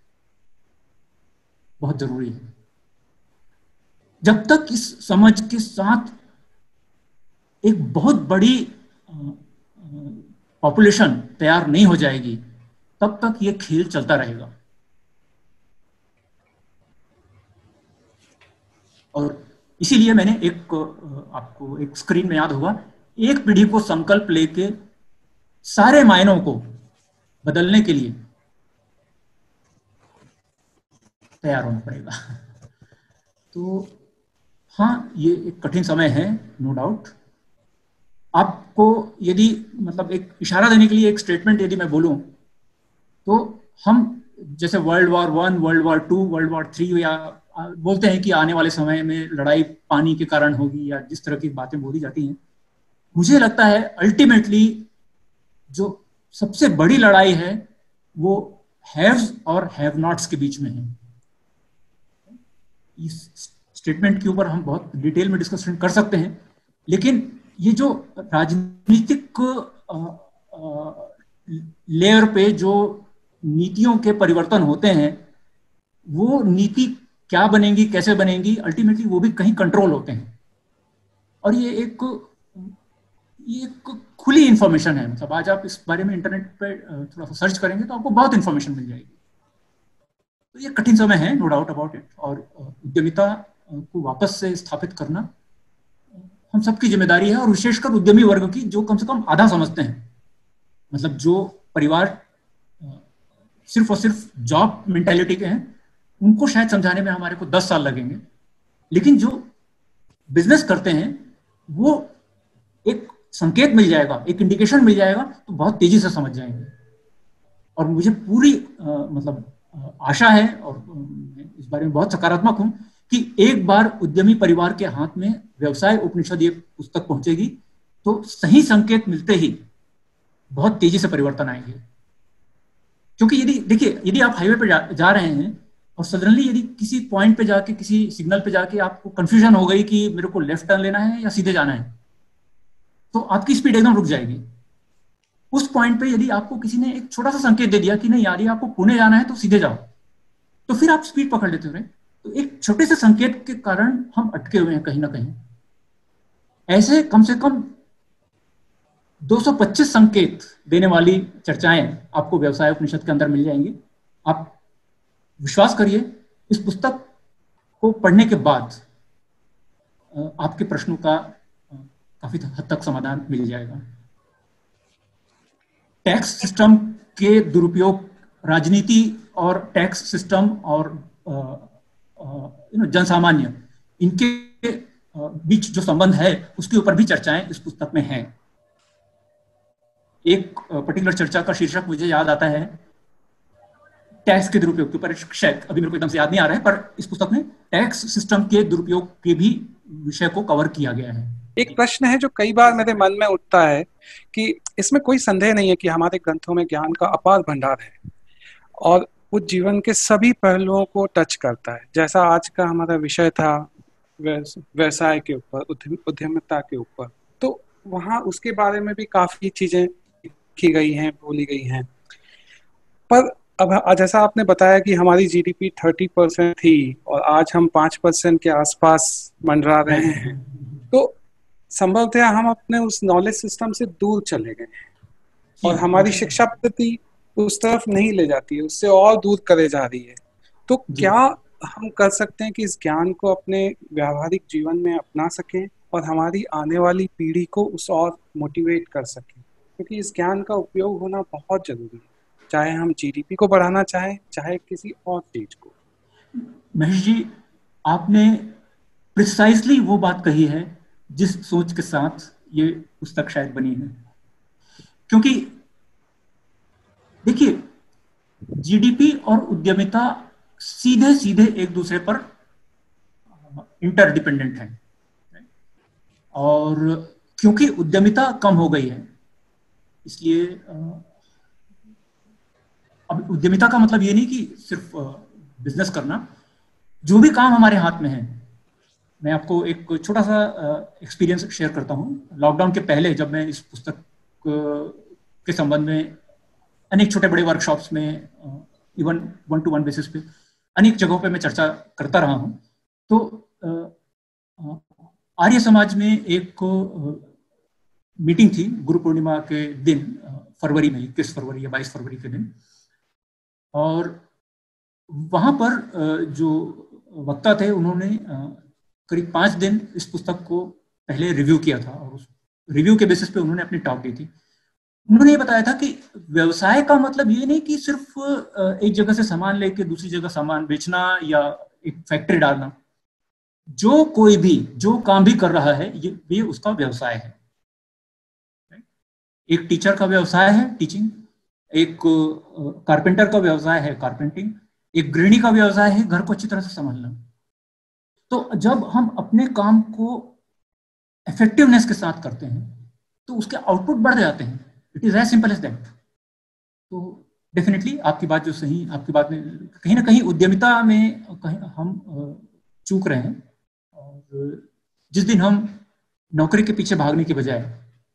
बहुत जरूरी है। जब तक इस समझ के साथ एक बहुत बड़ी पॉपुलेशन तैयार नहीं हो जाएगी, तब तक ये खेल चलता रहेगा। और इसीलिए मैंने आपको एक स्क्रीन में याद होगा, एक पीढ़ी को संकल्प लेके सारे मायनों को बदलने के लिए तैयार होना पड़ेगा। तो हाँ, ये एक कठिन समय है, नो डाउट। आपको यदि मतलब एक इशारा देने के लिए एक स्टेटमेंट यदि मैं बोलूं, तो हम जैसे World War I, World War II, World War III या बोलते हैं कि आने वाले समय में लड़ाई पानी के कारण होगी या जिस तरह की बातें बोली जाती हैं, मुझे लगता है अल्टीमेटली जो सबसे बड़ी लड़ाई है वो हैव्स और हैव नॉट्स के बीच में है। इस स्टेटमेंट के ऊपर हम बहुत डिटेल में डिस्कशन कर सकते हैं, लेकिन ये जो राजनीतिक लेयर पे जो नीतियों के परिवर्तन होते हैं, वो नीति क्या बनेगी, कैसे बनेगी, अल्टीमेटली वो भी कहीं कंट्रोल होते हैं। और ये एक खुली इंफॉर्मेशन है। मतलब आज आप इस बारे में इंटरनेट पे थोड़ा सा सर्च करेंगे तो आपको बहुत इंफॉर्मेशन मिल जाएगी। तो ये कठिन समय है, नो डाउट अबाउट इट। और उद्यमिता को वापस से स्थापित करना हम सबकी जिम्मेदारी है, और विशेषकर उद्यमी वर्ग की, जो कम से कम आधा समझते हैं। मतलब जो परिवार सिर्फ और सिर्फ जॉब मेंटालिटी के हैं, उनको शायद समझाने में हमारे को 10 साल लगेंगे, लेकिन जो बिजनेस करते हैं वो एक संकेत मिल जाएगा, एक इंडिकेशन मिल जाएगा, तो बहुत तेजी से समझ जाएंगे। और मुझे पूरी आशा है, और इस बारे में बहुत सकारात्मक हूं, कि एक बार उद्यमी परिवार के हाथ में व्यवसाय उपनिषद ये पुस्तक पहुंचेगी तो सही संकेत मिलते ही बहुत तेजी से परिवर्तन आएंगे। क्योंकि यदि आप हाईवे पे जा रहे हैं और सडनली यदि किसी पॉइंट पे जाके, किसी सिग्नल पे जाके आपको कंफ्यूजन हो गई कि मेरे को लेफ्ट टर्न लेना है या सीधे जाना है, तो आपकी स्पीड एकदम रुक जाएगी। उस पॉइंट पे यदि आपको किसी ने एक छोटा सा संकेत दे दिया कि नहीं यार, आपको पुणे जाना है तो सीधे जाओ, तो फिर आप स्पीड पकड़ लेते हो। तो एक छोटे से संकेत के कारण हम अटके हुए हैं कहीं ना कहीं। ऐसे कम से कम 225 संकेत देने वाली चर्चाएं आपको व्यवसाय उपनिषद के अंदर मिल जाएंगी। आप विश्वास करिए, इस पुस्तक को पढ़ने के बाद आपके प्रश्नों का काफी हद तक समाधान मिल जाएगा। टैक्स सिस्टम के दुरुपयोग, राजनीति और टैक्स सिस्टम और जनसामान्य, इनके बीच जो संबंध है उसके ऊपर भी चर्चाएं इस पुस्तक में हैं। एक पर्टिकुलर चर्चा का शीर्षक मुझे याद आता है, टैक्स के दुरुपयोग के ऊपर, शायद अभी मेरे को एकदम से याद नहीं आ रहा है, पर इस पुस्तक में टैक्स सिस्टम के दुरुपयोग के भी विषय को कवर किया गया है। एक प्रश्न है जो कई बार मेरे मन में उठता है कि इसमें कोई संदेह नहीं है कि हमारे ग्रंथों में ज्ञान का अपार भंडार है और वो जीवन के सभी पहलुओं को टच करता है। जैसा आज का हमारा विषय था व्यवसाय के ऊपर, उद्यमिता के ऊपर, तो वहाँ उसके बारे में भी काफी चीजें लिखी गई हैं, बोली गई हैं। पर अब जैसा आपने बताया कि हमारी जीडीपी 30% थी और आज हम 5% के आसपास मंडरा रहे हैं, तो संभवतः हम अपने उस नॉलेज सिस्टम से दूर चले गए हैं और हमारी शिक्षा पद्धति उस तरफ नहीं ले जाती है, उससे और दूर करे जा रही है। तो क्या हम कर सकते हैं कि इस ज्ञान को अपने व्यावहारिक जीवन में अपना सकें और हमारी आने वाली पीढ़ी को उस और मोटिवेट कर सकें? क्योंकि इस ज्ञान का उपयोग होना बहुत जरूरी है, चाहे हम जीडीपी को बढ़ाना चाहें, चाहे किसी और चीज को। महेश जी, आपने प्रिसाइसली वो बात कही है जिस सोच के साथ ये पुस्तक शायद बनी है। क्योंकि जीडीपी और उद्यमिता सीधे सीधे एक दूसरे पर इंटरडिपेंडेंट है। और क्योंकि उद्यमिता कम हो गई है, इसलिए अब उद्यमिता का मतलब ये नहीं कि सिर्फ बिजनेस करना, जो भी काम हमारे हाथ में है। मैं आपको एक छोटा सा एक्सपीरियंस शेयर करता हूँ। लॉकडाउन के पहले जब मैं इस पुस्तक के संबंध में अनेक छोटे बड़े वर्कशॉप्स में, इवन 1-to-1 बेसिस पे अनेक जगहों पे मैं चर्चा करता रहा हूँ, तो आर्य समाज में एक मीटिंग थी गुरु पूर्णिमा के दिन, फरवरी में 21 फरवरी या 22 फरवरी के दिन। और वहां पर जो वक्ता थे उन्होंने करीब 5 दिन इस पुस्तक को पहले रिव्यू किया था, और उस रिव्यू के बेसिस पे उन्होंने अपनी टॉक दी थी। उन्होंने ये बताया था कि व्यवसाय का मतलब ये नहीं कि सिर्फ एक जगह से सामान लेके दूसरी जगह सामान बेचना या एक फैक्ट्री डालना। जो कोई भी जो काम भी कर रहा है ये उसका व्यवसाय है। एक टीचर का व्यवसाय है टीचिंग, एक कारपेंटर का व्यवसाय है कारपेंटिंग, एक गृहिणी का व्यवसाय है घर को अच्छी तरह से संभालना। तो जब हम अपने काम को इफेक्टिवनेस के साथ करते हैं तो उसके आउटपुट बढ़ जाते हैं। It is as simple as that. तो डेफिनेटली आपकी बात जो सही, आपकी बात में कहीं ना कहीं उद्यमिता में हम चूक रहे हैं। और जिस दिन हम नौकरी के पीछे भागने के बजाय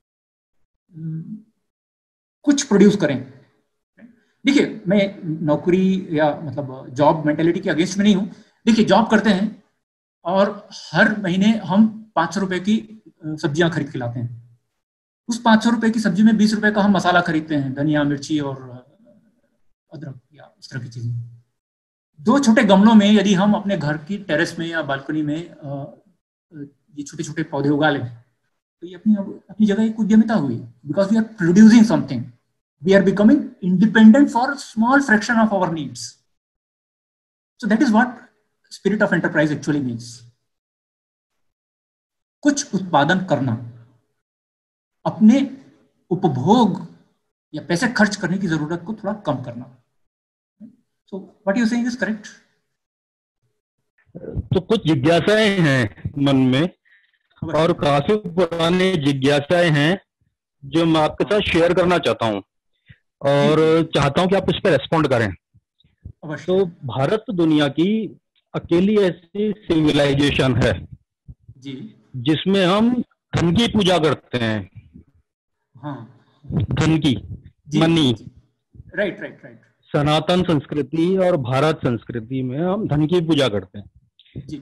कुछ प्रोड्यूस करें। देखिए, मैं नौकरी या मतलब जॉब मेंटेलिटी के अगेंस्ट में नहीं हूं। देखिए, जॉब करते हैं और हर महीने हम 500 रुपए की सब्जियां खरीद के लाते हैं। उस 500 रुपए की सब्जी में 20 रुपए का हम मसाला खरीदते हैं, धनिया, मिर्ची और अदरक या इस तरह की चीजें। 2 छोटे गमलों में यदि हम अपने घर की टेरेस में या बालकनी में ये छोटे छोटे पौधे उगा लें तो ये अपनी जगह एक उद्यमिता हुई, because we are producing something, we are becoming independent for small fraction of our needs. So that is what spirit of enterprise actually means. कुछ उत्पादन करना, अपने उपभोग या पैसे खर्च करने की जरूरत को थोड़ा कम करना। So what you saying is correct. तो कुछ जिज्ञासाएं हैं मन में, और काफी पुरानी जिज्ञासाएं हैं जो मैं आपके साथ शेयर करना चाहता हूं, और चाहता हूं कि आप इस पर रेस्पॉन्ड करें। तो भारत दुनिया की अकेली ऐसी सिविलाइजेशन है जी जिसमें हम धन की पूजा करते हैं। हाँ, धन की, मनी। Right right right. सनातन संस्कृति और भारत संस्कृति में हम धन की पूजा करते हैं जी।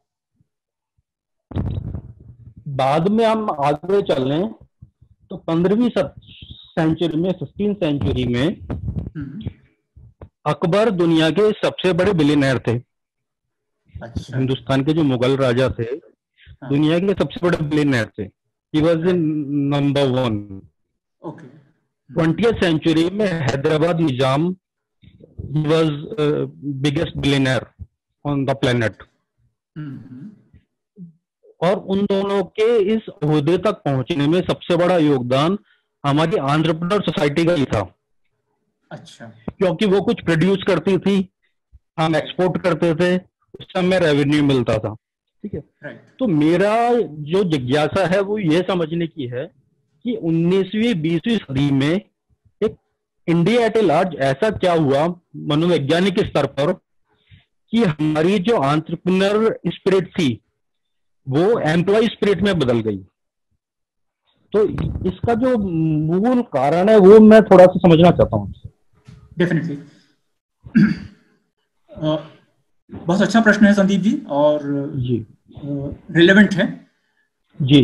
बाद में हम आगे चलें तो 15वीं सेंचुरी में, 16th सेंचुरी में अकबर दुनिया के सबसे बड़े बिलियनर थे। अच्छा। हिंदुस्तान के जो मुगल राजा थे, हाँ। दुनिया के सबसे बड़े बिलियनर थे। He was in number 1। Okay. 20th century में हैदराबाद निजाम, he was biggest billionaire on the planet। और उन दोनों के इस ओहदे तक पहुंचने में सबसे बड़ा योगदान हमारी एंटरप्रेन्योर सोसाइटी का ही था। अच्छा। क्योंकि वो कुछ प्रोड्यूस करती थी, हम एक्सपोर्ट करते थे, उस समय रेवेन्यू मिलता था। ठीक है। राइट। तो मेरा जो जिज्ञासा है वो ये समझने की है कि 19वीं 20वीं सदी में एक इंडिया एट ए लार्ज ऐसा क्या हुआ मनोवैज्ञानिक स्तर पर कि हमारी जो एंटरप्रेन्योर स्पिरिट थी वो एम्प्लॉय स्पिरिट में बदल गई। तो इसका जो मूल कारण है वो मैं थोड़ा सा समझना चाहता हूँ। डेफिनेटली। बहुत अच्छा प्रश्न है संदीप जी, और जी रिलेवेंट है जी।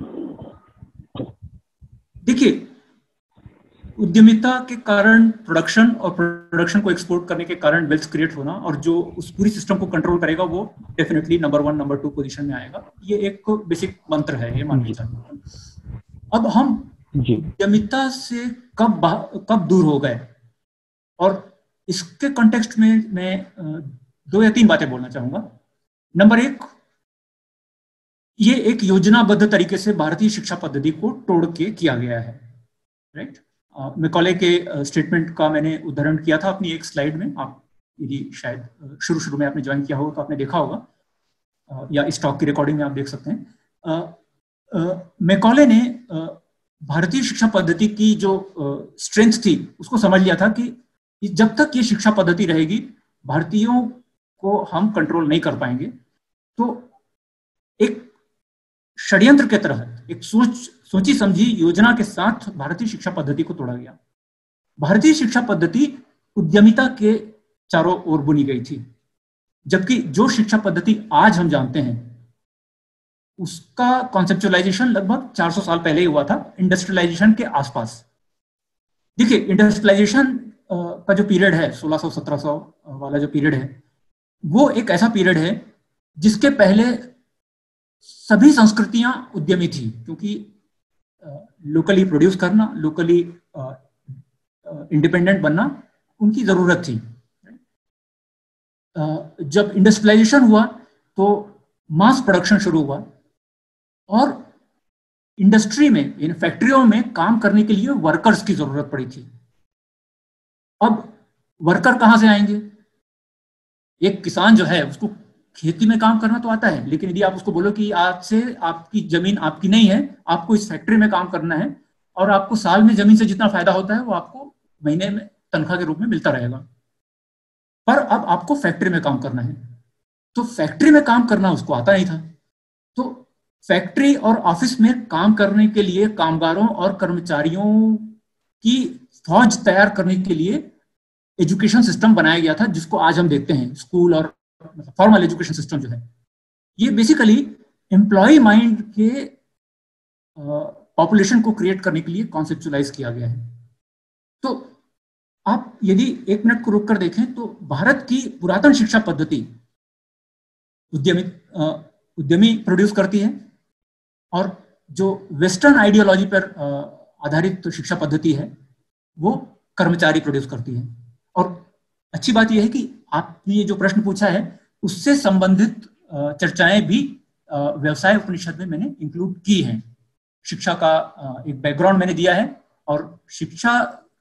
देखिए, उद्यमिता के कारण प्रोडक्शन और प्रोडक्शन को एक्सपोर्ट करने के कारण वेल्थ क्रिएट होना, और जो उस पूरी सिस्टम को कंट्रोल करेगा वो डेफिनेटली नंबर 1 नंबर 2 पोजीशन में आएगा। ये एक बेसिक मंत्र है, ये मान लीजिए। अब हम उद्यमिता से कब दूर हो गए, और इसके कॉन्टेक्स्ट में मैं 2 या 3 बातें बोलना चाहूंगा। नंबर 1, ये एक योजनाबद्ध तरीके से भारतीय शिक्षा पद्धति को तोड़ के किया गया है। राइट। मैकॉले के स्टेटमेंट का मैंने उदाहरण किया था अपनी एक स्लाइड में। आप यदि शायद शुरू में आपने ज्वाइन किया होगा तो आपने देखा होगा, या इस टॉक की रिकॉर्डिंग में आप देख सकते हैं। मैकॉले ने भारतीय शिक्षा पद्धति की जो स्ट्रेंथ थी उसको समझ लिया था कि जब तक ये शिक्षा पद्धति रहेगी भारतीयों को हम कंट्रोल नहीं कर पाएंगे। तो एक षड्यंत्र के तहत एक सोची समझी योजना के साथ भारतीय शिक्षा पद्धति को तोड़ा गया। भारतीय शिक्षा पद्धति उद्यमिता के चारों ओर बुनी गई थी, जबकि जो शिक्षा पद्धति आज हम जानते हैं उसका कॉन्सेप्चुअलाइजेशन लगभग 400 साल पहले ही हुआ था, इंडस्ट्रियलाइजेशन के आसपास। देखिए, इंडस्ट्रियलाइजेशन का जो पीरियड है 1600-1700 वाला जो पीरियड है वो एक ऐसा पीरियड है जिसके पहले सभी संस्कृतियां उद्यमी थी, क्योंकि लोकली प्रोड्यूस करना, लोकली इंडिपेंडेंट बनना उनकी जरूरत थी। जब इंडस्ट्रियलाइजेशन हुआ तो मास प्रोडक्शन शुरू हुआ और इंडस्ट्री में, इन फैक्ट्रियों में काम करने के लिए वर्कर्स की जरूरत पड़ी थी। अब वर्कर कहां से आएंगे? एक किसान जो है उसको खेती में काम करना तो आता है, लेकिन यदि आप उसको बोलो कि आज से आपकी जमीन आपकी नहीं है, आपको इस फैक्ट्री में काम करना है और आपको साल में जमीन से जितना फायदा होता है वो आपको महीने में तनख्वाह के रूप में मिलता रहेगा, पर अब आपको फैक्ट्री में काम करना है। तो फैक्ट्री में काम करना उसको आता नहीं था। तो फैक्ट्री और ऑफिस में काम करने के लिए कामगारों और कर्मचारियों की फौज तैयार करने के लिए एजुकेशन सिस्टम बनाया गया था, जिसको आज हम देखते हैं स्कूल और फॉर्मल एजुकेशन सिस्टम जो है। ये बेसिकली एम्प्लॉय माइंड के पॉपुलेशन को क्रिएट करने के लिए कॉन्सेप्चुअलाइज किया गया है। तो आप यदि एक मिनट को रोक कर देखें तो भारत की पुरातन शिक्षा पद्धति उद्यमी प्रोड्यूस करती है, और जो वेस्टर्न आइडियोलॉजी पर आधारित शिक्षा पद्धति है वो कर्मचारी प्रोड्यूस करती है। और अच्छी बात यह है कि आपने ये जो प्रश्न पूछा है उससे संबंधित चर्चाएं भी व्यवसाय उपनिषद में मैंने इंक्लूड की हैं। शिक्षा का एक बैकग्राउंड मैंने दिया है और शिक्षा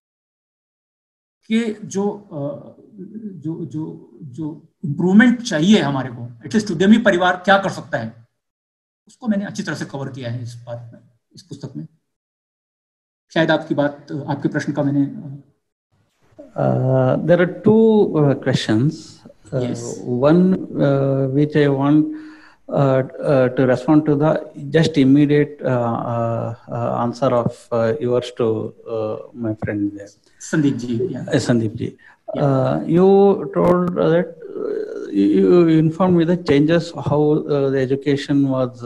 के जो जो जो जो इम्प्रूवमेंट चाहिए हमारे को, एटलीस्ट उद्यमी परिवार क्या कर सकता है, उसको मैंने अच्छी तरह से कवर किया है इस बात में, इस पुस्तक में। शायद आपके प्रश्न का मैंने there are two questions. Yes. One which I want to respond to the just immediate answer of yours to my friend there, Sandeep ji. Yeah. Sandeep ji. Yeah. You told that you informed me the changes how the education was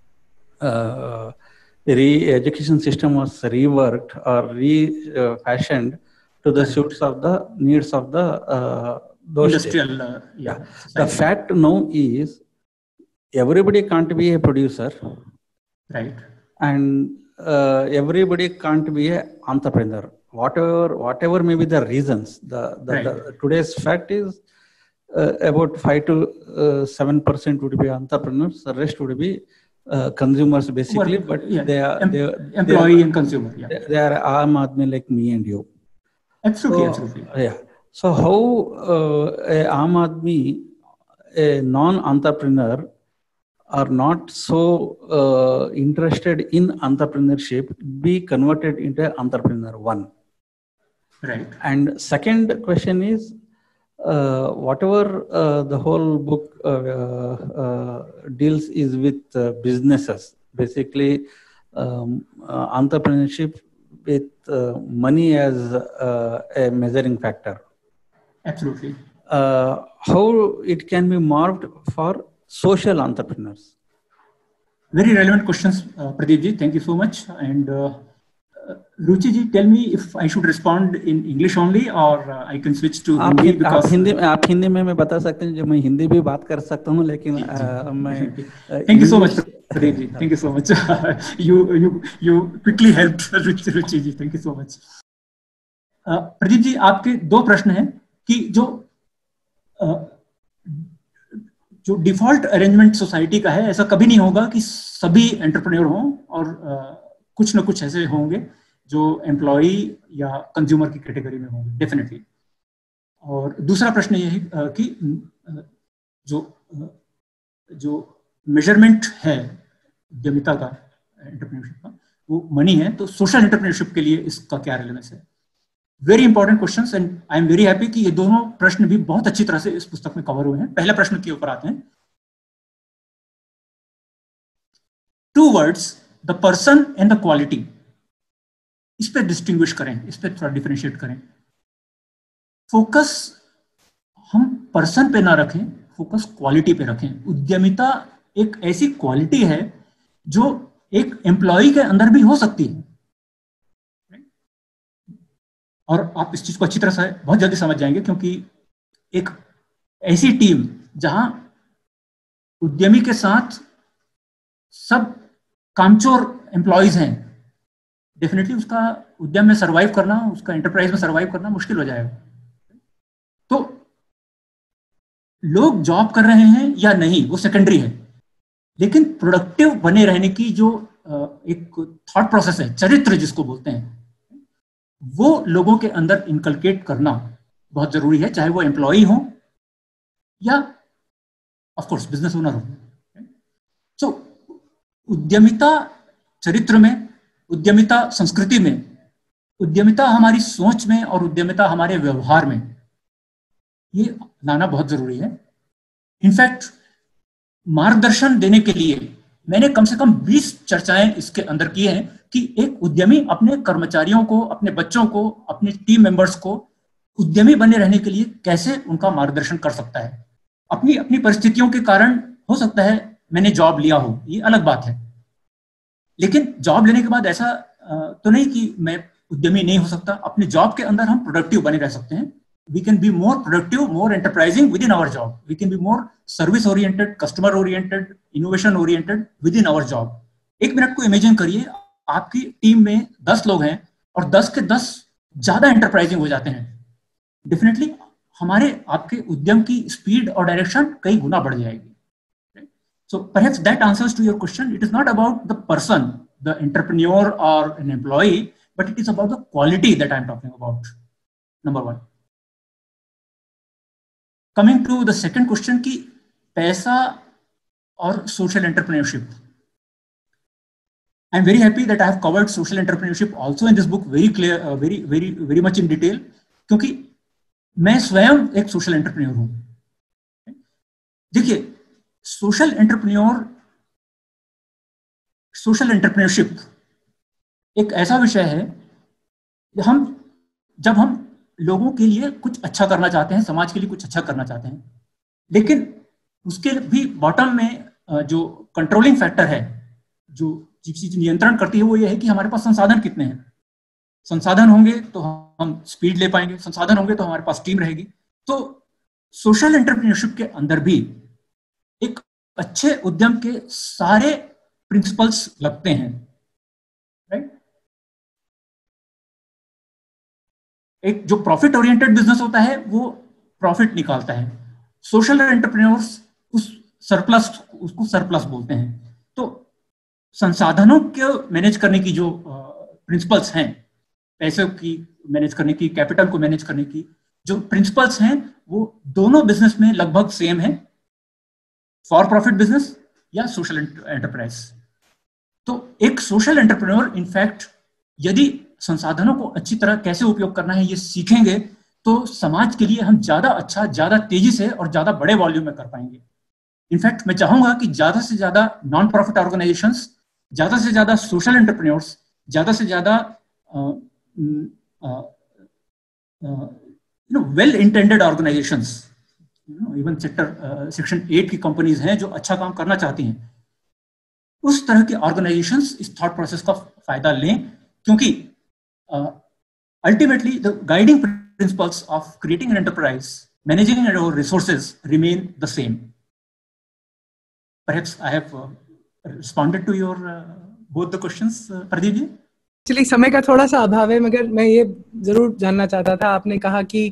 education system was reworked or refashioned to the suits of the needs of the those industrial the fact now is everybody can't be a producer, right, and everybody can't be an entrepreneur, whatever may be the reasons. The today's fact is about 5 to 7% would be entrepreneurs, the rest would be consumers basically, but they are employee and consumer. They are Aam Aadmi like me and you. Absolutely. Yeah. So how a Aam Aadmi, a non-entrepreneur, are not so interested in entrepreneurship, be converted into an entrepreneur? One. Right. And second question is, whatever the whole book deals is with businesses, basically entrepreneurship with money as a measuring factor. Absolutely. How it can be morphed for social entrepreneurs? Very relevant questions, Pradeep ji. Thank you so much. And Ruchi ji, tell me if I should respond in English only or I can switch to Hindi because आप हिंदी में मैं बता सकते हैं, जो मैं हिंदी भी बात कर सकता हूँ, लेकिन मैं Thank you so much, Pradeep ji. Thank you so much. you quickly helped Ruchi ji. Thank you so much. Pradeep ji, आपके दो प्रश्न हैं कि जो डिफॉल्ट अरेंजमेंट सोसाइटी का है, ऐसा कभी नहीं होगा कि सभी एंटरप्रेन्योर हों और कुछ न कुछ ऐसे होंगे जो एम्प्लॉई या कंज्यूमर की कैटेगरी में होंगे डेफिनेटली। और दूसरा प्रश्न ये है कि जो मेजरमेंट है उद्यमिता का, एंटरप्रेन्योरशिप का, वो मनी है, तो सोशल एंटरप्रेन्योरशिप के लिए इसका क्या रेलेवेंस है? Very important questions and I am very happy कि ये दोनों प्रश्न भी बहुत अच्छी तरह से इस पुस्तक में कवर हुए हैं। पहले प्रश्न के ऊपर आते हैं। 2 words, the person and the quality, इस पे डिस्टिंग्विश करें, इस पे थोड़ा डिफरेंशिएट करें। फोकस हम पर्सन पे ना रखें, फोकस क्वालिटी पे रखें। उद्यमिता एक ऐसी क्वालिटी है जो एक एम्प्लॉय के अंदर भी हो सकती है, और आप इस चीज को अच्छी तरह से बहुत जल्दी समझ जाएंगे, क्योंकि एक ऐसी टीम जहां उद्यमी के साथ सब कामचोर एम्प्लॉयज हैं, डेफिनेटली उसका उद्यम में सरवाइव करना, उसका एंटरप्राइज में सरवाइव करना मुश्किल हो जाएगा। तो लोग जॉब कर रहे हैं या नहीं वो सेकेंडरी है, लेकिन प्रोडक्टिव बने रहने की जो एक थॉट प्रोसेस है, चरित्र जिसको बोलते हैं, वो लोगों के अंदर इनकलकेट करना बहुत जरूरी है, चाहे वो एम्प्लॉई हो या ऑफ कोर्स बिजनेस ओनर हो। सो उद्यमिता चरित्र में, उद्यमिता संस्कृति में, उद्यमिता हमारी सोच में और उद्यमिता हमारे व्यवहार में, ये लाना बहुत जरूरी है। इनफैक्ट मार्गदर्शन देने के लिए मैंने कम से कम 20 चर्चाएं इसके अंदर की हैं कि एक उद्यमी अपने कर्मचारियों को, अपने बच्चों को, अपने टीम मेंबर्स को उद्यमी बने रहने के लिए कैसे उनका मार्गदर्शन कर सकता है। अपनी अपनी परिस्थितियों के कारण हो सकता है मैंने जॉब लिया हो, ये अलग बात है, लेकिन जॉब लेने के बाद ऐसा तो नहीं कि मैं उद्यमी नहीं हो सकता। अपने जॉब के अंदर हम प्रोडक्टिव बने रह सकते हैं। We can be more productive, more enterprising within our job. We can be more service oriented, customer oriented, innovation oriented within our job. एक मिनट को इमेजिन करिए, आपकी टीम में 10 लोग हैं और 10 के 10 ज्यादा एंटरप्राइजिंग हो जाते हैं, डेफिनेटली हमारे आपके उद्यम की स्पीड और डायरेक्शन कई गुना बढ़ जाएगी। So perhaps that answers to your question. It is not about the person, the entrepreneur or an employee, but it is about the quality that I'm talking about. Number one. Coming to the second question कि पैसा और social entrepreneurship. I'm very happy that I have covered social entrepreneurship also in this book very clear, very much in detail, क्योंकि मैं स्वयं एक social entrepreneur हूँ। देखिए, सोशल एंटरप्रेन्योरशिप एक ऐसा विषय है जब हम लोगों के लिए कुछ अच्छा करना चाहते हैं, समाज के लिए कुछ अच्छा करना चाहते हैं, लेकिन उसके भी बॉटम में जो कंट्रोलिंग फैक्टर है, जो चीज नियंत्रण करती है, वो ये है कि हमारे पास संसाधन कितने हैं। संसाधन होंगे तो हम स्पीड ले पाएंगे, संसाधन होंगे तो हमारे पास टीम रहेगी। तो सोशल एंटरप्रेन्योरशिप के अंदर भी एक अच्छे उद्यम के सारे प्रिंसिपल्स लगते हैं, राइट। एक जो प्रॉफिट ओरिएंटेड बिजनेस होता है वो प्रॉफिट निकालता है। सोशल एंटरप्रेन्योर्स उसको सरप्लस बोलते हैं। तो संसाधनों को मैनेज करने की जो प्रिंसिपल्स हैं, पैसे की मैनेज करने की, कैपिटल को मैनेज करने की जो प्रिंसिपल्स हैं, वो दोनों बिजनेस में लगभग सेम है, फॉर प्रॉफिट बिजनेस या सोशल एंटरप्राइज। तो एक सोशल एंटरप्रेन्योर इनफैक्ट यदि संसाधनों को अच्छी तरह कैसे उपयोग करना है ये सीखेंगे, तो समाज के लिए हम ज्यादा अच्छा, ज्यादा तेजी से और ज्यादा बड़े वॉल्यूम में कर पाएंगे। इनफैक्ट मैं चाहूंगा कि ज्यादा से ज्यादा नॉन प्रॉफिट ऑर्गेनाइजेशंस, ज्यादा से ज्यादा सोशल एंटरप्रेन्योर्स, ज्यादा से ज्यादा well intended organisations, even section 8 की कंपनीज हैं जो अच्छा काम करना चाहती हैं, उस तरह के ऑर्गेनाइजेशंस इस थॉट प्रोसेस का फायदा लें, क्योंकि ultimately the guiding principles of creating an enterprise, managing our resources remain the same. Perhaps I have responded to your both the questions, Pradeep ji. Actually समय का थोड़ा सा अभाव है, मगर मैं ये जरूर जानना चाहता था, आपने कहा कि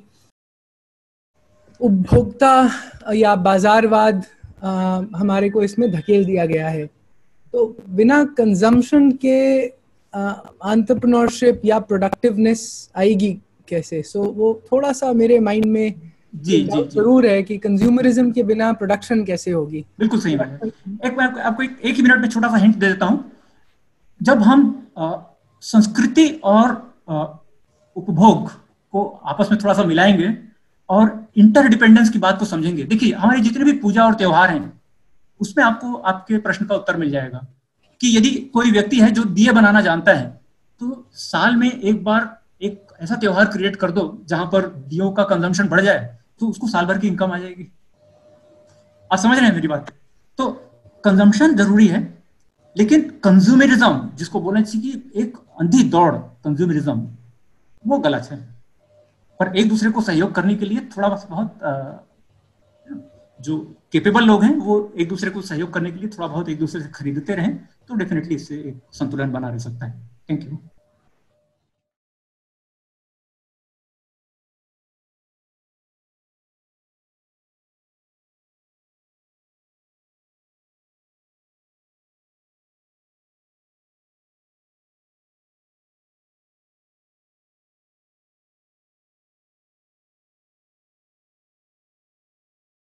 उपभोक्ता या बाजारवाद हमारे को इसमें धकेल दिया गया है, तो बिना कंजम्पशन के एंटरप्रेन्योरशिप या प्रोडक्टिवनेस आएगी कैसे? सो वो थोड़ा सा मेरे माइंड में जी जरूर है कि कंज्यूमरिज्म के बिना प्रोडक्शन कैसे होगी। बिल्कुल सही बात है। एक मैं आपको एक ही मिनट में छोटा सा हिंट दे देता हूँ। जब हम संस्कृति और उपभोग को आपस में थोड़ा सा मिलाएंगे और इंटरडिपेंडेंस की बात को समझेंगे, देखिए हमारे जितने भी पूजा और त्योहार हैं उसमें आपको आपके प्रश्न का उत्तर मिल जाएगा कि यदि कोई व्यक्ति है जो दिए बनाना जानता है तो साल में एक बार एक ऐसा त्योहार क्रिएट कर दो जहां पर दियों का कंजम्पशन बढ़ जाए तो उसको साल भर की इनकम आ जाएगी। आप समझ रहे हैं मेरी बात? तो कंजम्पशन जरूरी है, लेकिन कंज्यूमरिज्म जिसको बोलना चाहिए कि एक अंधी दौड़ कंज्यूमरिज्म, वो गलत है। पर एक दूसरे को सहयोग करने के लिए थोड़ा बहुत जो केपेबल लोग हैं वो एक दूसरे को सहयोग करने के लिए थोड़ा बहुत एक दूसरे से खरीदते रहें तो डेफिनेटली इससे एक संतुलन बना रह सकता है। Thank you.